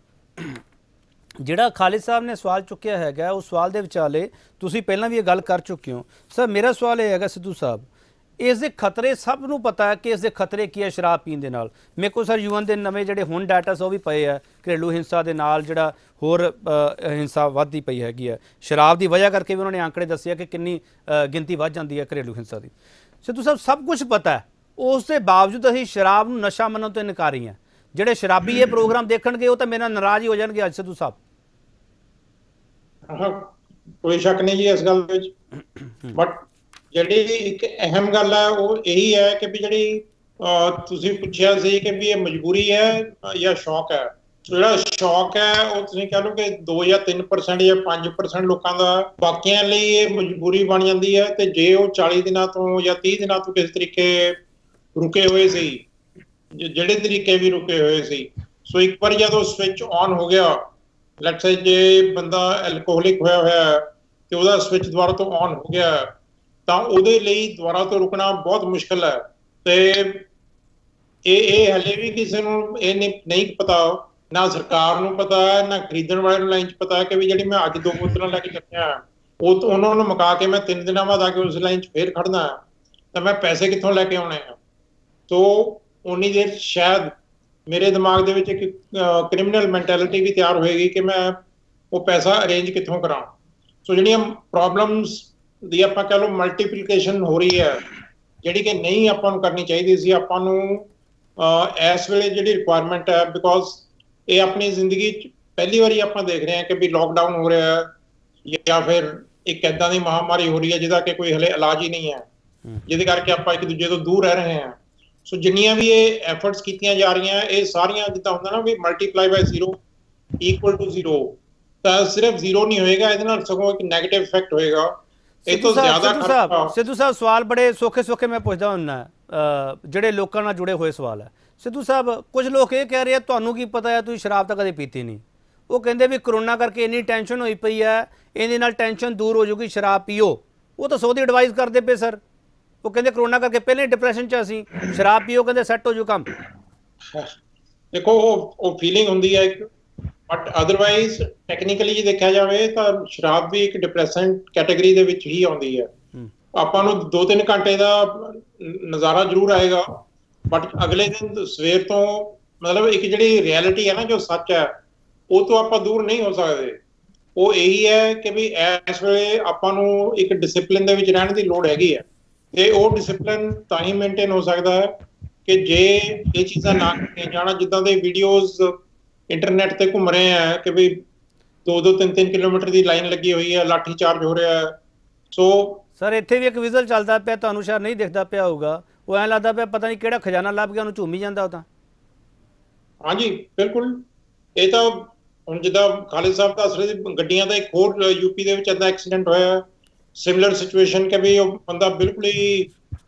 ਜਿਹੜਾ ਖਾਲਿਦ ਸਾਹਿਬ ਨੇ ਸਵਾਲ ਚੁੱਕਿਆ ਹੈਗਾ ਉਸ ਸਵਾਲ ਦੇ ਵਿਚਾਲੇ ਤੁਸੀਂ ਪਹਿਲਾਂ ਵੀ ਇਹ ਗੱਲ ਕਰ ਚੁੱਕੇ ਹੋ। ਸਰ ਮੇਰਾ ਸਵਾਲ ਇਹ ਹੈਗਾ ਸਿੱਧੂ ਸਾਹਿਬ, ਇਸ ਦੇ ਖਤਰੇ ਸਭ ਨੂੰ ਪਤਾ ਹੈ ਕਿ ਇਸ ਦੇ ਖਤਰੇ ਕੀ ਹੈ ਸ਼ਰਾਬ ਪੀਣ ਦੇ ਨਾਲ। ਮੇਰੇ ਕੋਲ ਸਰ ਯੂਐਨ ਦੇ ਨਵੇਂ ਜਿਹੜੇ ਹੁਣ ਡਾਟਾਸ ਉਹ ਵੀ ਪਏ ਹੈ, ਘਰੇਲੂ ਹਿੰਸਾ ਦੇ ਨਾਲ ਜਿਹੜਾ ਹੋਰ ਹਿੰਸਾ ਵੱਧਦੀ ਪਈ ਹੈਗੀ ਹੈ। ਸ਼ਰਾਬ ਦੀ ਵਜ੍ਹਾ ਕਰਕੇ ਵੀ ਉਹਨਾਂ ਨੇ ਆંકੜੇ ਦੱਸਿਆ ਕਿ ਕਿੰਨੀ ਗਿਣਤੀ ਵੱਧ ਜਾਂਦੀ ਹੈ ਘਰੇਲੂ ਹਿੰਸਾ ਦੀ। ਸਿੱਧੂ ਸਾਹਿਬ, ਸਭ ਕੁਝ ਪਤਾ ਹੈ, ਉਸ ਦੇ ਬਾਵਜੂਦ ਅਸੀਂ ਸ਼ਰਾਬ ਨੂੰ ਨਸ਼ਾ ਮੰਨਣ ਤੋਂ ਇਨਕਾਰੀ ਹਾਂ। ਜਿਹੜੇ ਸ਼ਰਾਬੀ ਇਹ ਪ੍ਰੋਗਰਾਮ ਦੇਖਣਗੇ ਉਹ ਤਾਂ ਮੇਰੇ ਨਾਲ ਨਾਰਾਜ਼ ਹੀ ਹੋ ਜਾਣਗੇ। ਅੱਜ ਸਿੱਧੂ ਸਾਹਿਬ ਕੋਈ ਸ਼ੱਕ ਨਹੀਂ ਜੀ ਇਸ ਗੱਲ ਵਿੱਚ, ਬਟ ਜਿਹੜੀ ਇੱਕ ਅਹਿਮ ਗੱਲ ਹੈ ਉਹ ਇਹੀ ਹੈ ਕਿ ਵੀ ਜਿਹੜੀ ਤੁਸੀਂ ਪੁੱਛਿਆ ਸੀ ਕਿ ਵੀ ਇਹ ਮਜਬੂਰੀ ਹੈ ਜਾਂ ਸ਼ੌਕ ਹੈ। ਜਿਹੜਾ ਸ਼ੌਕ ਹੈ ਉਹ ਤੁਸੀਂ ਕਹਿ ਲਓ ਕਿ ਦੋ ਜਾਂ ਤਿੰਨ ਪਰਸੈਂਟ ਜਾਂ ਪੰਜ ਪਰਸੈਂਟ ਲੋਕਾਂ ਦਾ, ਬਾਕੀਆਂ ਲਈ ਇਹ ਮਜਬੂਰੀ ਬਣ ਜਾਂਦੀ ਹੈ। ਤੇ ਜੇ ਉਹ ਚਾਲੀ ਦਿਨਾਂ ਤੋਂ ਜਾਂ ਤੀਹ ਦਿਨਾਂ ਤੋਂ ਕਿਸ ਤਰੀਕੇ ਰੁਕੇ ਹੋਏ ਸੀ, ਜਿਹੜੇ ਤਰੀਕੇ ਵੀ ਰੁਕੇ ਹੋਏ ਸੀ, ਸੋ ਇੱਕ ਵਾਰ ਜਦੋਂ ਸਵਿਚ ਔਨ ਹੋ ਗਿਆ, ਲੈਟਸ ਸੇ ਜੇ ਬੰਦਾ ਐਲਕੋਹਲਿਕ ਹੋਇਆ ਹੋਇਆ ਤੇ ਉਹਦਾ ਸਵਿਚ ਦੁਬਾਰਾ ਤੋਂ ਔਨ ਹੋ ਗਿਆ ਤਾਂ ਉਹਦੇ ਲਈ ਦੁਬਾਰਾ ਤੋਂ ਰੁਕਣਾ ਬਹੁਤ ਮੁਸ਼ਕਿਲ ਹੈ। ਤੇ ਇਹ ਇਹ ਹਲੇ ਵੀ ਕਿਸੇ ਨੂੰ ਇਹ ਨਹੀਂ ਨਹੀਂ ਪਤਾ, ਨਾ ਸਰਕਾਰ ਨੂੰ ਪਤਾ ਹੈ, ਨਾ ਖਰੀਦਣ ਵਾਲੇ ਨੂੰ ਲਾਈਨ 'ਚ ਪਤਾ ਹੈ ਕਿ ਵੀ ਜਿਹੜੀ ਮੈਂ ਅੱਜ ਦੋ ਬੋਤਲਾਂ ਲੈ ਕੇ ਚੱਕਿਆ ਉਹ ਤੋਂ ਉਹਨਾਂ ਨੂੰ ਮੁਕਾ ਕੇ ਮੈਂ ਤਿੰਨ ਦਿਨਾਂ ਬਾਅਦ ਆ ਕੇ ਉਸ ਲਾਈਨ 'ਚ ਫੇਰ ਖੜਨਾ ਤਾਂ ਮੈਂ ਪੈਸੇ ਕਿੱਥੋਂ ਲੈ ਕੇ ਆਉਣੇ ਆ। ਸੋ ਉਨੀ ਦੇਰ ਸ਼ਾਇਦ ਮੇਰੇ ਦਿਮਾਗ ਦੇ ਵਿੱਚ ਇੱਕ ਕ੍ਰਿਮੀਨਲ ਮੈਂਟੈਲਿਟੀ ਵੀ ਤਿਆਰ ਹੋਏਗੀ ਕਿ ਮੈਂ ਉਹ ਪੈਸਾ ਅਰੇਂਜ ਕਿੱਥੋਂ ਕਰਾਂ। ਸੋ ਜਿਹੜੀਆਂ ਪ੍ਰੋਬਲਮਸ ਦੀ ਆਪਾਂ ਕਹਿ ਲਓ ਮਲਟੀਪਲੀਕੇਸ਼ਨ ਹੋ ਰਹੀ ਹੈ, ਜਿਹੜੀ ਕਿ ਨਹੀਂ ਆਪਾਂ ਨੂੰ ਕਰਨੀ ਚਾਹੀਦੀ ਸੀ। ਆਪਾਂ ਨੂੰ ਇਸ ਵੇਲੇ ਜਿਹੜੀ ਰਿਕੁਆਇਰਮੈਂਟ ਹੈ, ਬਿਕੋਜ਼ ਇਹ ਆਪਣੀ ਜ਼ਿੰਦਗੀ 'ਚ ਪਹਿਲੀ ਵਾਰੀ ਆਪਾਂ ਦੇਖ ਰਹੇ ਹਾਂ ਕਿ ਵੀ ਲੋਕਡਾਊਨ ਹੋ ਰਿਹਾ ਹੈ ਜਾਂ ਫਿਰ ਇੱਕ ਇੱਦਾਂ ਦੀ ਮਹਾਮਾਰੀ ਹੋ ਰਹੀ ਹੈ ਜਿਹਦਾ ਕਿ ਕੋਈ ਹਲੇ ਇਲਾਜ ਹੀ ਨਹੀਂ ਹੈ, ਜਿਹਦੇ ਕਰਕੇ ਆਪਾਂ ਇੱਕ ਦੂਜੇ ਤੋਂ ਦੂਰ ਰਹਿ ਰਹੇ ਹਾਂ। ਸੋ ਜਿੰਨੀਆਂ ਵੀ ਇਹ ਐਫਰਟਸ ਕੀਤੀਆਂ ਜਾ ਰਹੀਆਂ ਇਹ ਸਾਰੀਆਂ ਜਿੱਦਾਂ ਹੁੰਦਾ ਨਾ ਵੀ multiply by zero equal to zero, ਤਾਂ ਸਿਰਫ ਜ਼ੀਰੋ ਨਹੀਂ ਹੋਏਗਾ, ਇਹਦੇ ਨਾਲ ਸਗੋਂ ਇੱਕ ਨੈਗੇਟਿਵ ਇਫੈਕਟ ਹੋਏਗਾ। ਇਹ ਤੋਂ ਜ਼ਿਆਦਾ ਖਰਚਾ। ਸਿੱਧੂ ਸਾਹਿਬ ਸਵਾਲ ਬੜੇ ਸੌਖੇ ਸੌਖੇ ਮੈਂ ਪੁੱਛਦਾ ਹੁੰਦਾ, ਜਿਹੜੇ ਲੋਕਾਂ ਨਾਲ ਜੁੜੇ ਹੋਏ ਸਵਾਲ ਹੈ। ਸਿੱਧੂ ਸਾਹਿਬ, ਕੁਝ ਲੋਕ ਇਹ ਕਹਿ ਰਹੇ ਆ ਤੁਹਾਨੂੰ ਕੀ ਪਤਾ ਹੈ, ਤੁਸੀਂ ਸ਼ਰਾਬ ਤਾਂ ਕਦੇ ਪੀਤੀ ਨਹੀਂ। ਉਹ ਕਹਿੰਦੇ ਵੀ ਕਰੋਨਾ ਕਰਕੇ ਇੰਨੀ ਟੈਨਸ਼ਨ ਹੋਈ ਪਈ ਹੈ, ਇਹਦੇ ਨਾਲ ਟੈਨਸ਼ਨ ਦੂਰ ਹੋ ਜਾਊਗੀ, ਸ਼ਰਾਬ ਪੀਓ। ਉਹ ਤਾਂ ਸੌ ਦੀ ਐਡਵਾਈਸ ਕਰਦੇ ਪਏ ਸਰ। ਉਹ ਕਹਿੰਦੇ ਕਰੋਨਾ ਕਰਕੇ ਪਹਿਲੇ ਡਿਪਰੈਸ਼ਨ 'ਚ ਅਸੀਂ, ਸ਼ਰਾਬ ਪੀਓ ਕਹਿੰਦੇ ਸੈੱਟ ਹੋ ਜੂ ਕੰਮ। ਦੇਖੋ ਉਹ ਉਹ ਫੀਲਿੰਗ ਹੁੰਦੀ ਹੈ ਇੱਕ, ਬਟ ਅਦਰਵਾਈਜ਼ ਟੈਕਨੀਕਲੀ ਜੇ ਦੇਖਿਆ ਜਾਵੇ ਤਾਂ ਸ਼ਰਾਬ ਵੀ ਇੱਕ ਡਿਪਰੈਸੈਂਟ ਕੈਟਾਗਰੀ ਦੇ ਵਿੱਚ ਹੀ ਆਉਂਦੀ ਹੈ। ਆਪਾਂ ਨੂੰ ਦੋ ਤਿੰਨ ਘੰਟੇ ਦਾ ਨਜ਼ਾਰਾ ਜ਼ਰੂਰ ਆਏਗਾ, ਬਟ ਅਗਲੇ ਦਿਨ ਸਵੇਰ ਤੋਂ ਮਤਲਬ ਇੱਕ ਜਿਹੜੀ ਰਿਐਲਿਟੀ ਹੈ ਨਾ, ਜੋ ਸੱਚ ਹੈ, ਉਹ ਤੋਂ ਆਪਾਂ ਦੂਰ ਨਹੀਂ ਹੋ ਸਕਦੇ। ਉਹ ਇਹੀ ਹੈ ਕਿ ਵੀ ਇਸ ਵੇਲੇ ਆਪਾਂ ਨੂੰ ਇੱਕ ਡਿਸਿਪਲਿਨ ਦੇ ਵਿੱਚ ਰਹਿਣ ਦੀ ਲੋੜ ਹੈਗੀ ਹੈ, ਤੇ ਉਹ ਡਿਸਿਪਲਿਨ ਤਾਂ ਹੀ ਮੇਨਟੇਨ ਹੋ ਸਕਦਾ ਹੈ ਕਿ ਜੇ ਇਹ ਚੀਜ਼ਾਂ ਨਾ ਕੀਤੀਆਂ ਜਾਣਾ, ਜਿੱਦਾਂ ਦੇ ਵੀਡੀਓਜ਼ ਇੰਟਰਨੈਟ ਤੇ ਘੁੰਮ ਰਹੇ ਆ ਕਿ ਵੀ ਦੋ ਦੋ ਤਿੰਨ ਤਿੰਨ ਕਿਲੋਮੀਟਰ ਦੀ ਲਾਈਨ ਲੱਗੀ ਹੋਈ ਹੈ, ਲਾਠੀ ਚਾਰਜ ਹੋ ਰਿਹਾ ਹੈ। ਸੋ ਸਰ ਇੱਥੇ ਵੀ ਇੱਕ ਵਿਜ਼ਲ ਚੱਲਦਾ ਪਿਆ, ਤੁਹਾਨੂੰ ਸ਼ਾਇਦ ਨਹੀਂ ਦਿਖਦਾ ਪਿਆ ਹੋਊਗਾ, ਉਹ ਐਂ ਲੱਗਦਾ ਪਿਆ ਪਤਾ ਨਹੀਂ ਕਿਹੜਾ ਖਜ਼ਾਨਾ ਲੱਭ ਗਿਆ, ਉਹਨੂੰ ਝੂਮੀ ਜਾਂਦਾ ਉਹ ਤਾਂ। ਹਾਂਜੀ ਬਿਲਕੁਲ, ਇਹ ਤਾਂ ਹੁਣ ਜਿੱਦਾਂ ਖਾਲਿਦ ਸਾਹਿਬ ਦੱਸ ਰਹੇ ਸੀ, ਗੱਡੀਆਂ ਦਾ ਇੱਕ ਹੋਰ ਯੂਪੀ ਦੇ ਵਿੱਚ ਏਦਾਂ ਐਕਸੀਡੈਂਟ ਹੋਇਆ, ਸਿਮਿਲਰ ਸਿਚੁਏਸ਼ਨ ਕਿ ਵੀ ਉਹ ਬੰਦਾ ਬਿਲਕੁਲ ਹੀ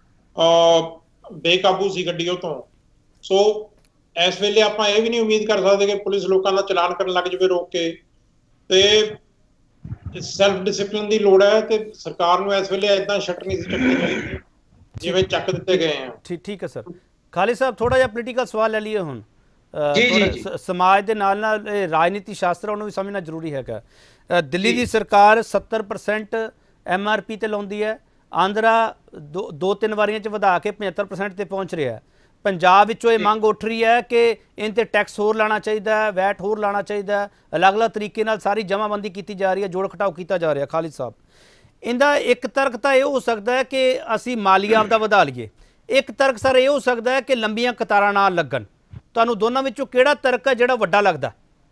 ਬੇਕਾਬੂ ਸੀ ਗੱਡੀ ਉਹ ਤੋਂ। ਸੋ ਇਸ ਵੇਲੇ ਆਪਾਂ ਇਹ ਵੀ ਨਹੀਂ ਉਮੀਦ ਕਰ ਸਕਦੇ ਕਿ ਪੁਲਿਸ ਲੋਕਾਂ ਦਾ ਚਲਾਨ ਕਰਨ ਲੱਗ ਜਾਵੇ ਰੋਕ ਕੇ, ਤੇ ਸੈਲਫ ਡਿਸਿਪਲਿਨ ਦੀ ਲੋੜ ਹੈ, ਤੇ ਸਰਕਾਰ ਨੂੰ ਇਸ ਵੇਲੇ ਏਦਾਂ ਸ਼ਟਰ ਨਹੀਂ ਸੀ ਚੱਕਣੀ ਚਾਹੀਦੀ ਜਿਵੇਂ ਚੱਕ ਦਿੱਤੇ ਗਏ ਆ। ਠੀਕ ਠੀਕ ਹੈ ਸਰ। ਖਾਲਿਦ ਸਾਹਿਬ ਥੋੜਾ ਜਿਹਾ ਪੋਲੀਟੀਕਲ ਸਵਾਲ ਲੈ ਲਈਏ ਹੁਣ। ਸਮਾਜ ਦੇ ਨਾਲ ਨਾਲ ਰਾਜਨੀਤੀ ਸ਼ਾਸਤਰ ਉਹਨੂੰ ਵੀ ਸਮਝਣਾ ਜ਼ਰੂਰੀ ਹੈਗਾ। ਦਿੱਲੀ ਦੀ ਸਰਕਾਰ ਸੱਤਰ ਪਰਸੈਂਟ ਐਮ ਆਰ ਪੀ ਤੇ ਲਾਉਂਦੀ ਹੈ, ਆਂਧਰਾ ਦੋ ਦੋ ਤਿੰਨ ਵਾਰੀਆਂ 'ਚ ਵਧਾ ਕੇ ਪਝੱਤਰ ਪਰਸੈਂਟ ਤੇ ਪਹੁੰਚ ਰਿਹਾ। ਪੰਜਾਬ ਵਿੱਚੋਂ ਇਹ ਮੰਗ ਉੱਠ ਰਹੀ ਹੈ ਕਿ ਇਹਨਾਂ 'ਤੇ ਟੈਕਸ ਹੋਰ ਲਾਉਣਾ ਚਾਹੀਦਾ ਹੈ, ਵੈਟ ਹੋਰ ਲਾਉਣਾ ਚਾਹੀਦਾ ਹੈ, ਅਲੱਗ-ਅਲੱਗ ਤਰੀਕੇ ਨਾਲ ਸਾਰੀ ਜਮ੍ਹਾਂਬੰਦੀ ਕੀਤੀ ਜਾ ਰਹੀ ਹੈ, ਜੋੜ ਘਟਾਓ ਕੀਤਾ ਜਾ ਰਿਹਾ। ਖਾਲਿਦ ਸਾਹਿਬ, ਇਹਦਾ ਇੱਕ ਤਰਕ ਤਾਂ ਇਹ ਹੋ ਸਕਦਾ ਹੈ ਕਿ ਅਸੀਂ ਮਾਲੀਆ ਆਪਦਾ ਵਧਾ ਲਈਏ, ਇੱਕ ਤਰਕ ਸਰ ਇਹ ਹੋ ਸਕਦਾ ਹੈ ਕਿ ਲੰਬੀਆਂ ਕਤਾਰਾਂ ਨਾਲ ਲੱਗਣ। ਤੁਹਾਨੂੰ ਦੋਨਾਂ ਵਿੱਚੋਂ ਕਿਹੜਾ ਤਰਕ ਹੈ ਜਿਹੜਾ ਵੱਡਾ ਲੱਗਦਾ?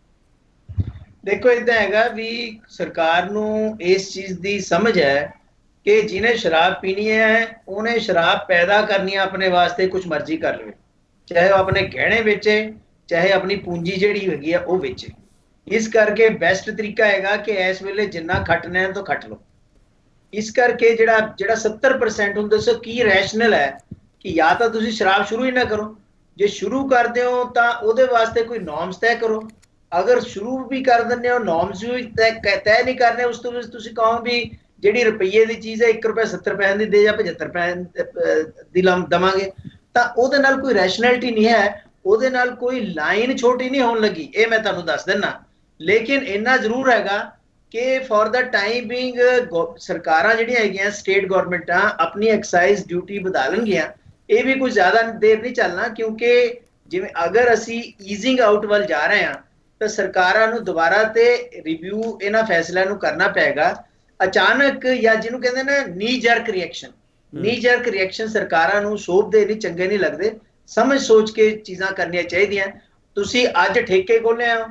ਦੇਖੋ ਇਦਾਂ ਹੈਗਾ ਵੀ ਸਰਕਾਰ ਨੂੰ ਇਸ ਚੀਜ਼ ਦੀ ਸਮਝ ਹੈ ਕਿ ਜਿਹਨੇ ਸ਼ਰਾਬ ਪੀਣੀ ਹੈ ਉਹਨੇ ਸ਼ਰਾਬ ਪੈਦਾ ਕਰਨੀ ਹੈ ਆਪਣੇ ਵਾਸਤੇ, ਕੁਝ ਮਰਜ਼ੀ ਕਰ ਲਵੇ, ਚਾਹੇ ਉਹ ਆਪਣੇ ਗਹਿਣੇ ਵੇਚੇ, ਚਾਹੇ ਆਪਣੀ ਪੂੰਜੀ ਜਿਹੜੀ ਹੈਗੀ ਆ ਉਹ ਵੇਚੇ। ਇਸ ਕਰਕੇ ਬੈਸਟ ਤਰੀਕਾ ਹੈਗਾ ਕਿ ਇਸ ਵੇਲੇ ਜਿੰਨਾ ਖੱਟਣਾ ਹੈ ਤਾਂ ਖੱਟ ਲਓ। ਇਸ ਕਰਕੇ ਜਿਹੜਾ ਜਿਹੜਾ ਸੱਤਰ ਪਰਸੈਂਟ ਹੁਣ ਦੱਸੋ ਕੀ ਰੈਸ਼ਨਲ ਹੈ ਕਿ ਜਾਂ ਤਾਂ ਤੁਸੀਂ ਸ਼ਰਾਬ ਸ਼ੁਰੂ ਹੀ ਨਾ ਕਰੋ, ਜੇ ਸ਼ੁਰੂ ਕਰਦੇ ਹੋ ਤਾਂ ਉਹਦੇ ਵਾਸਤੇ ਕੋਈ ਨੋਰਮਸ ਤੈਅ ਕਰੋ। ਅਗਰ ਸ਼ੁਰੂ ਵੀ ਕਰ ਦਿੰਦੇ ਹੋ, ਨੋਰਮਸ ਵੀ ਤੈਅ ਨਹੀਂ ਕਰਨੇ, ਉਸ ਤੋਂ ਵਿੱਚ ਤੁਸੀਂ ਕਹੋ ਵੀ ਜਿਹੜੀ ਰੁਪਈਏ ਦੀ ਚੀਜ਼ ਹੈ ਇੱਕ ਰੁਪਏ ਸੱਤਰ ਪੈਸੇ ਦੀ ਦੇ ਜਾਂ ਪਝੱਤਰ ਪੈਸੇ ਦੀ ਦਵਾਂਗੇ, ਤਾਂ ਉਹਦੇ ਨਾਲ ਕੋਈ ਰੈਸ਼ਨੈਲਿਟੀ ਨਹੀਂ ਹੈ, ਉਹਦੇ ਨਾਲ ਕੋਈ ਲਾਈਨ ਛੋਟੀ ਨਹੀਂ ਹੋਣ ਲੱਗੀ, ਇਹ ਮੈਂ ਤੁਹਾਨੂੰ ਦੱਸ ਦਿੰਦਾ। ਲੇਕਿਨ ਇੰਨਾ ਜ਼ਰੂਰ ਹੈਗਾ ਕਿ ਫॉर द ਟਾਈਮ ਬੀਇੰਗ ਸਰਕਾਰਾਂ ਜਿਹੜੀਆਂ ਹੈਗੀਆਂ ਸਟੇਟ ਗਵਰਨਮੈਂਟਾਂ ਆਪਣੀ ਐਕਸਾਈਜ਼ ਡਿਊਟੀ ਵਧਾ ਲੈਣਗੀਆਂ। ਇਹ ਵੀ ਕੁਝ ਜ਼ਿਆਦਾ ਦੇਰ ਨਹੀਂ ਚੱਲਣਾ, ਕਿਉਂਕਿ ਜਿਵੇਂ ਅਗਰ ਅਸੀਂ ਈਜ਼ਿੰਗ ਆਊਟ ਵੱਲ ਜਾ ਰਹੇ ਹਾਂ ਤਾਂ ਸਰਕਾਰਾਂ ਨੂੰ ਦੁਬਾਰਾ ਤੇ ਰਿਵਿਊ ਇਹਨਾਂ ਫੈਸਲਿਆਂ ਨੂੰ ਕਰਨਾ ਪਏਗਾ। ਅਚਾਨਕ ਜਾਂ ਜਿਹਨੂੰ ਕਹਿੰਦੇ ਨਾ knee jerk reaction, knee jerk reaction ਸਰਕਾਰਾਂ ਨੂੰ ਸ਼ੋਭਦੇ ਨਹੀਂ, ਚੰਗੇ ਨਹੀਂ ਲੱਗਦੇ। ਸਮਝ ਸੋਚ ਕੇ ਚੀਜ਼ਾਂ ਕਰਨੀਆਂ ਚਾਹੀਦੀਆਂ। ਤੁਸੀਂ ਅੱਜ ਠੇਕੇ ਖੋਲੇ ਹੋ,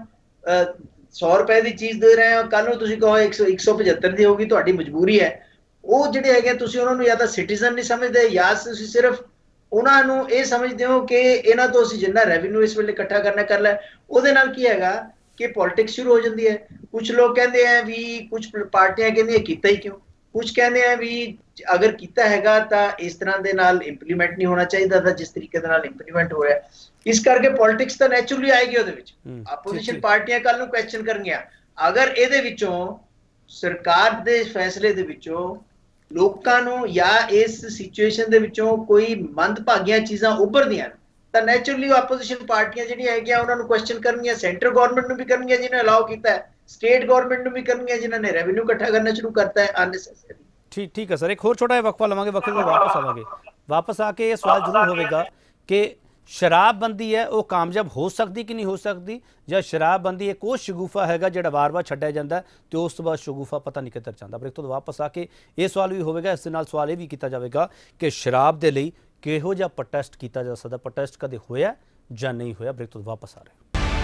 ਸੌ ਰੁਪਏ ਦੀ ਚੀਜ਼ ਦੇ ਰਹੇ ਹੋ, ਕੱਲ ਨੂੰ ਤੁਸੀਂ ਕਹੋ ਇੱਕ ਸੌ ਪਝੱਤਰ ਦੀ ਹੋਗੀ, ਤੁਹਾਡੀ ਮਜਬੂਰੀ ਹੈ। ਉਹ ਜਿਹੜੇ ਹੈਗੇ ਤੁਸੀਂ ਉਹਨਾਂ ਨੂੰ ਜਾਂ ਤਾਂ ਸਿਟੀਜ਼ਨ ਨਹੀਂ ਸਮਝਦੇ, ਜਾਂ ਤੁਸੀਂ ਸਿਰਫ ਉਹਨਾਂ ਨੂੰ ਇਹ ਸਮਝਦੇ ਹੋ ਕਿ ਇਹਨਾਂ ਤੋਂ ਅਸੀਂ ਜਿੰਨਾ ਰੈਵਨਿਊ ਇਸ ਵੇਲੇ ਇਕੱਠਾ ਕਰਨਾ ਕਰ ਲੈ। ਉਹਦੇ ਨਾਲ ਕੀ ਹੈਗਾ ਕਿ ਪੋਲਿਟਿਕਸ ਸ਼ੁਰੂ ਹੋ ਜਾਂਦੀ ਹੈ। ਕੁਝ ਲੋਕ ਕਹਿੰਦੇ ਆ ਵੀ, ਕੁਝ ਪਾਰਟੀਆਂ ਕਹਿੰਦੀਆਂ ਕੀਤਾ ਹੀ ਕਿਉਂ, ਕੁਝ ਕਹਿੰਦੇ ਆ ਵੀ ਅਗਰ ਕੀਤਾ ਹੈਗਾ ਤਾਂ ਇਸ ਤਰ੍ਹਾਂ ਦੇ ਨਾਲ ਇੰਪਲੀਮੈਂਟ ਨਹੀਂ ਹੋਣਾ ਚਾਹੀਦਾ ਤਾਂ ਜਿਸ ਤਰੀਕੇ ਦੇ ਨਾਲ ਇੰਪਲੀਮੈਂਟ ਹੋਇਆ। ਇਸ ਕਰਕੇ ਪੋਲਿਟਿਕਸ ਤਾਂ ਨੈਚੁਰਲੀ ਆਏਗੀ ਉਹਦੇ ਵਿੱਚ। ਆਪੋਜੀਸ਼ਨ ਪਾਰਟੀਆਂ ਕੱਲ ਨੂੰ ਕੁਐਸਚਨ ਕਰਨਗੀਆਂ। ਅਗਰ ਇਹਦੇ ਵਿੱਚੋਂ ਸਰਕਾਰ ਦੇ ਫੈਸਲੇ ਦੇ ਵਿੱਚੋਂ ਲੋਕਾਂ ਨੂੰ ਜਾਂ ਇਸ ਸਿਚੁਏਸ਼ਨ ਦੇ ਵਿੱਚੋਂ ਕੋਈ ਮੰਦਭਾਗੀਆਂ ਚੀਜ਼ਾਂ ਉੱਭਰਦੀਆਂ ਤਾਂ ਨੈਚੁਰਲੀ ਆਪੋਜੀਸ਼ਨ ਪਾਰਟੀਆਂ ਜਿਹੜੀਆਂ ਹੈਗੀਆਂ ਉਹਨਾਂ ਨੂੰ ਕੁਐਸਚਨ ਕਰਨਗੀਆਂ। ਸੈਂਟਰ ਗਵਰਨਮੈਂਟ ਨੂੰ ਵੀ ਕਰਨਗੀਆਂ ਜਿਹਨੇ ਅਲਾਉ ਕੀਤਾ ਹੈ, ਸਟੇਟ ਗਵਰਨਮੈਂਟ ਨੂੰ ਵੀ ਕਰਨਗੀਆਂ ਜਿਨ੍ਹਾਂ ਨੇ ਰੈਵਨਿਊ ਇਕੱਠਾ ਕਰਨਾ ਸ਼ੁਰੂ ਕਰਤਾ ਹੈ ਅਨਨੈਸੈਸਰੀ। ਠੀਕ ਠੀਕ ਹੈ ਸਰ, ਇੱਕ ਹੋਰ ਛੋਟਾ ਜਿਹਾ ਵਕਫਾ ਲਵਾਂਗੇ, ਵਕਫੇ ਤੋਂ ਵਾਪਸ ਆਵਾਂਗੇ। ਵਾਪਸ ਆ ਕੇ ਇਹ ਸਵਾਲ ਜ਼ਰੂਰ ਹੋਵੇਗਾ ਕਿ ਸ਼ਰਾਬਬੰਦੀ ਹੈ ਉਹ ਕਾਮਯਾਬ ਹੋ ਸਕਦੀ ਕਿ ਨਹੀਂ ਹੋ ਸਕਦੀ, ਜਾਂ ਸ਼ਰਾਬਬੰਦੀ ਇੱਕ ਉਹ ਸ਼ਗੂਫਾ ਹੈਗਾ ਜਿਹੜਾ ਵਾਰ-ਵਾਰ ਛੱਡਿਆ ਜਾਂਦਾ ਤੇ ਉਸ ਤੋਂ ਬਾਅਦ ਸ਼ਗੂਫਾ ਪਤਾ ਨਹੀਂ ਕਿੱਧਰ ਜਾਂਦਾ। ਬ੍ਰੇਕ ਤੋਂ ਵਾਪਸ ਆ ਕੇ ਇਹ ਸਵਾਲ ਵੀ ਹੋਵੇਗਾ। ਇਸ ਦੇ ਨਾਲ ਸਵਾਲ ਇਹ ਵੀ ਕੀਤਾ ਜਾਵੇਗਾ ਕਿ ਸ਼ਰਾਬ ਦੇ ਲਈ ਕਿਹੋ ਜਿਹਾ ਪ੍ਰੋਟੈਸਟ ਕੀਤਾ ਜਾ ਸਕਦਾ, ਪ੍ਰੋਟੈਸਟ ਕਦੇ ਹੋਇਆ ਜਾਂ ਨਹੀਂ ਹੋਇਆ। ਬ੍ਰੇਕ ਤੋਂ ਵਾਪਸ ਆ ਰਹੇ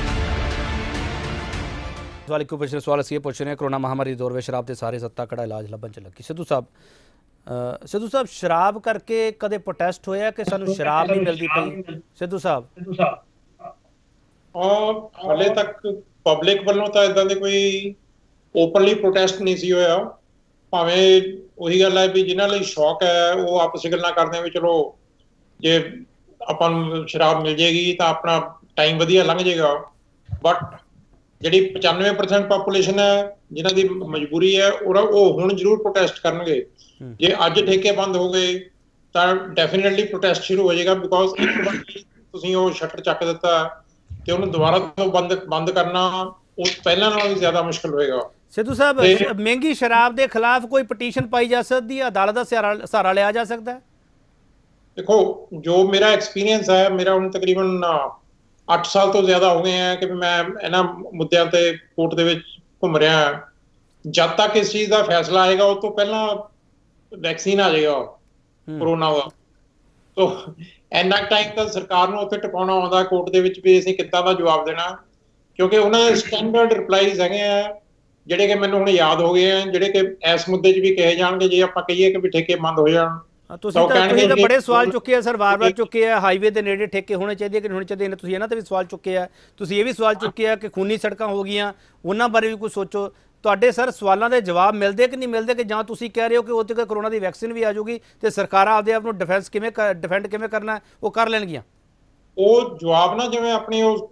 सवाल एक पिछले सवाल असी पुछ रहे हैं, कोरोना महामारी दौर में शराब के सारे सत्ता कड़ा इलाज लभन च लगी। सिद्धू साहब सिद्धू साहब शराब करके कदे प्रोटेस्ट होया कि सानू शराब नहीं मिलती पई? सिद्धू साहब हाले तक पब्लिक वालों तो इदां दे कोई ओपनली प्रोटेस्ट नहीं सी होया। भावें वही गल है भी जिन्हां लई शौक है वो आपस गल्लां करदे भी चलो जे आपां नूं शराब मिल जाएगी तो अपना टाइम वधिया लंघ जाएगा। बट ਜਿਹੜੀ ਪਚਾਨਵੇਂ परसेंट ਪੋਪੂਲੇਸ਼ਨ ਹੈ ਜਿਨ੍ਹਾਂ ਦੀ ਮਜਬੂਰੀ ਹੈ ਉਹ ਹੁਣ ਜ਼ਰੂਰ ਪ੍ਰੋਟੈਸਟ ਕਰਨਗੇ। ਜੇ ਅੱਜ ਠੇਕੇ ਬੰਦ ਹੋ ਗਏ ਤਾਂ ਡੈਫੀਨਿਟਲੀ ਪ੍ਰੋਟੈਸਟ ਸ਼ੁਰੂ ਹੋ ਜਾਏਗਾ, ਬਿਕੋਜ਼ ਇੱਕ ਵਾਰ ਤੁਸੀਂ ਉਹ ਸ਼ਟਰ ਚੱਕ ਦਿੱਤਾ ਤੇ ਉਹਨੂੰ ਦੁਬਾਰਾ ਤੋਂ ਬੰਦ ਬੰਦ ਕਰਨਾ ਉਹ ਪਹਿਲਾਂ ਨਾਲੋਂ ਵੀ ਜ਼ਿਆਦਾ ਮੁਸ਼ਕਲ ਹੋਏਗਾ। ਸਿੱਧੂ ਸਾਹਿਬ, ਮਹਿੰਗੀ ਸ਼ਰਾਬ ਦੇ ਖਿਲਾਫ ਕੋਈ ਪਟੀਸ਼ਨ ਪਾਈ ਜਾ ਸਕਦੀ ਹੈ, ਅਦਾਲਤ ਦਾ ਸਹਾਰਾ ਲਿਆ ਜਾ ਸਕਦਾ ਹੈ? ਦੇਖੋ, ਜੋ ਮੇਰਾ ਐਕਸਪੀਰੀਅੰਸ ਹੈ, ਮੇਰਾ ਹੁਣ ਤਕਰੀਬਨ ਅੱਠ ਸਾਲ ਤੋਂ ਜ਼ਿਆਦਾ ਹੋ ਗਏ ਹੈ ਕਿ ਮੈਂ ਇਹਨਾਂ ਮੁੱਦਿਆਂ ਤੇ ਕੋਰਟ ਦੇ ਵਿੱਚ ਘੁੰਮ ਰਿਹਾ। ਜਦ ਤੱਕ ਇਸ ਚੀਜ਼ ਦਾ ਫੈਸਲਾ ਆਏਗਾ ਉਸ ਤੋਂ ਪਹਿਲਾਂ ਵੈਕਸੀਨ ਆ ਜਾਏਗਾ ਕੋਰੋਨਾ ਦਾ, ਤਾਂ ਇੰਨਾ ਟਾਈਮ ਤਾਂ ਸਰਕਾਰ ਨੂੰ ਉੱਥੇ ਟਿਕਾਉਣਾ ਆਉਂਦਾ ਕੋਰਟ ਦੇ ਵਿੱਚ ਵੀ ਅਸੀਂ ਕਿੱਦਾਂ ਦਾ ਜਵਾਬ ਦੇਣਾ, ਕਿਉਂਕਿ ਉਹਨਾਂ ਦੇ ਸਟੈਂਡਰਡ ਰਿਪਲਾਈਜ਼ ਹੈਗੇ ਆ ਜਿਹੜੇ ਕਿ ਮੈਨੂੰ ਹੁਣ ਯਾਦ ਹੋ ਗਏ ਆ, ਜਿਹੜੇ ਕਿ ਇਸ ਮੁੱਦੇ 'ਚ ਵੀ ਕਹੇ ਜਾਣਗੇ ਜੇ ਆਪਾਂ ਕਹੀਏ ਕਿ ਵੀ ਠੇਕੇ ਬੰਦ ਹੋ ਜਾਣ। ਤੁਸੀਂ ਤਾਂ ਤੁਸੀਂ ਤਾਂ ਬੜੇ ਸਵਾਲ ਚੁੱਕੇ ਆ ਸਰ, ਵਾਰ-ਵਾਰ ਚੁੱਕੇ ਆ, ਹਾਈਵੇ ਦੇ ਨੇੜੇ ਠੇਕੇ ਹੋਣੇ ਚਾਹੀਦੇ ਕਿ ਨਹੀਂ ਹੋਣੇ ਚਾਹੀਦੇ, ਤੁਸੀਂ ਇਹਨਾਂ ਤੇ ਵੀ ਸਵਾਲ ਚੁੱਕੇ ਆ, ਤੁਸੀਂ ਇਹ ਵੀ ਸਵਾਲ ਚੁੱਕੇ ਆ ਕਿ ਖੂਨੀ ਸੜਕਾਂ ਹੋ ਗਈਆਂ, ਉਹਨਾਂ ਬਾਰੇ ਵੀ ਕੁਝ ਸੋਚੋ। ਤੁਹਾਡੇ ਸਰ ਸਵਾਲਾਂ ਦੇ ਜਵਾਬ ਮਿਲਦੇ ਕਿ ਨਹੀਂ ਮਿਲਦੇ, ਕਿ ਜਾਂ ਤੁਸੀਂ ਕਹਿ ਰਹੇ ਹੋ ਕਿ ਉਹ ਤੇ ਕਰੋਨਾ ਦੀ ਵੈਕਸੀਨ ਵੀ ਆ ਜਾਊਗੀ ਤੇ ਸਰਕਾਰਾਂ ਆਪਦੇ ਆਪ ਨੂੰ ਡਿਫੈਂਸ ਕਿਵੇਂ ਡਿਫੈਂਡ ਕਿਵੇਂ ਕਰਨਾ ਉਹ ਕਰ ਲੈਣਗੀਆਂ? ਉਹ ਜਵਾਬ ਨਾ ਜਿਵੇਂ ਆਪਣੀ ਉਹ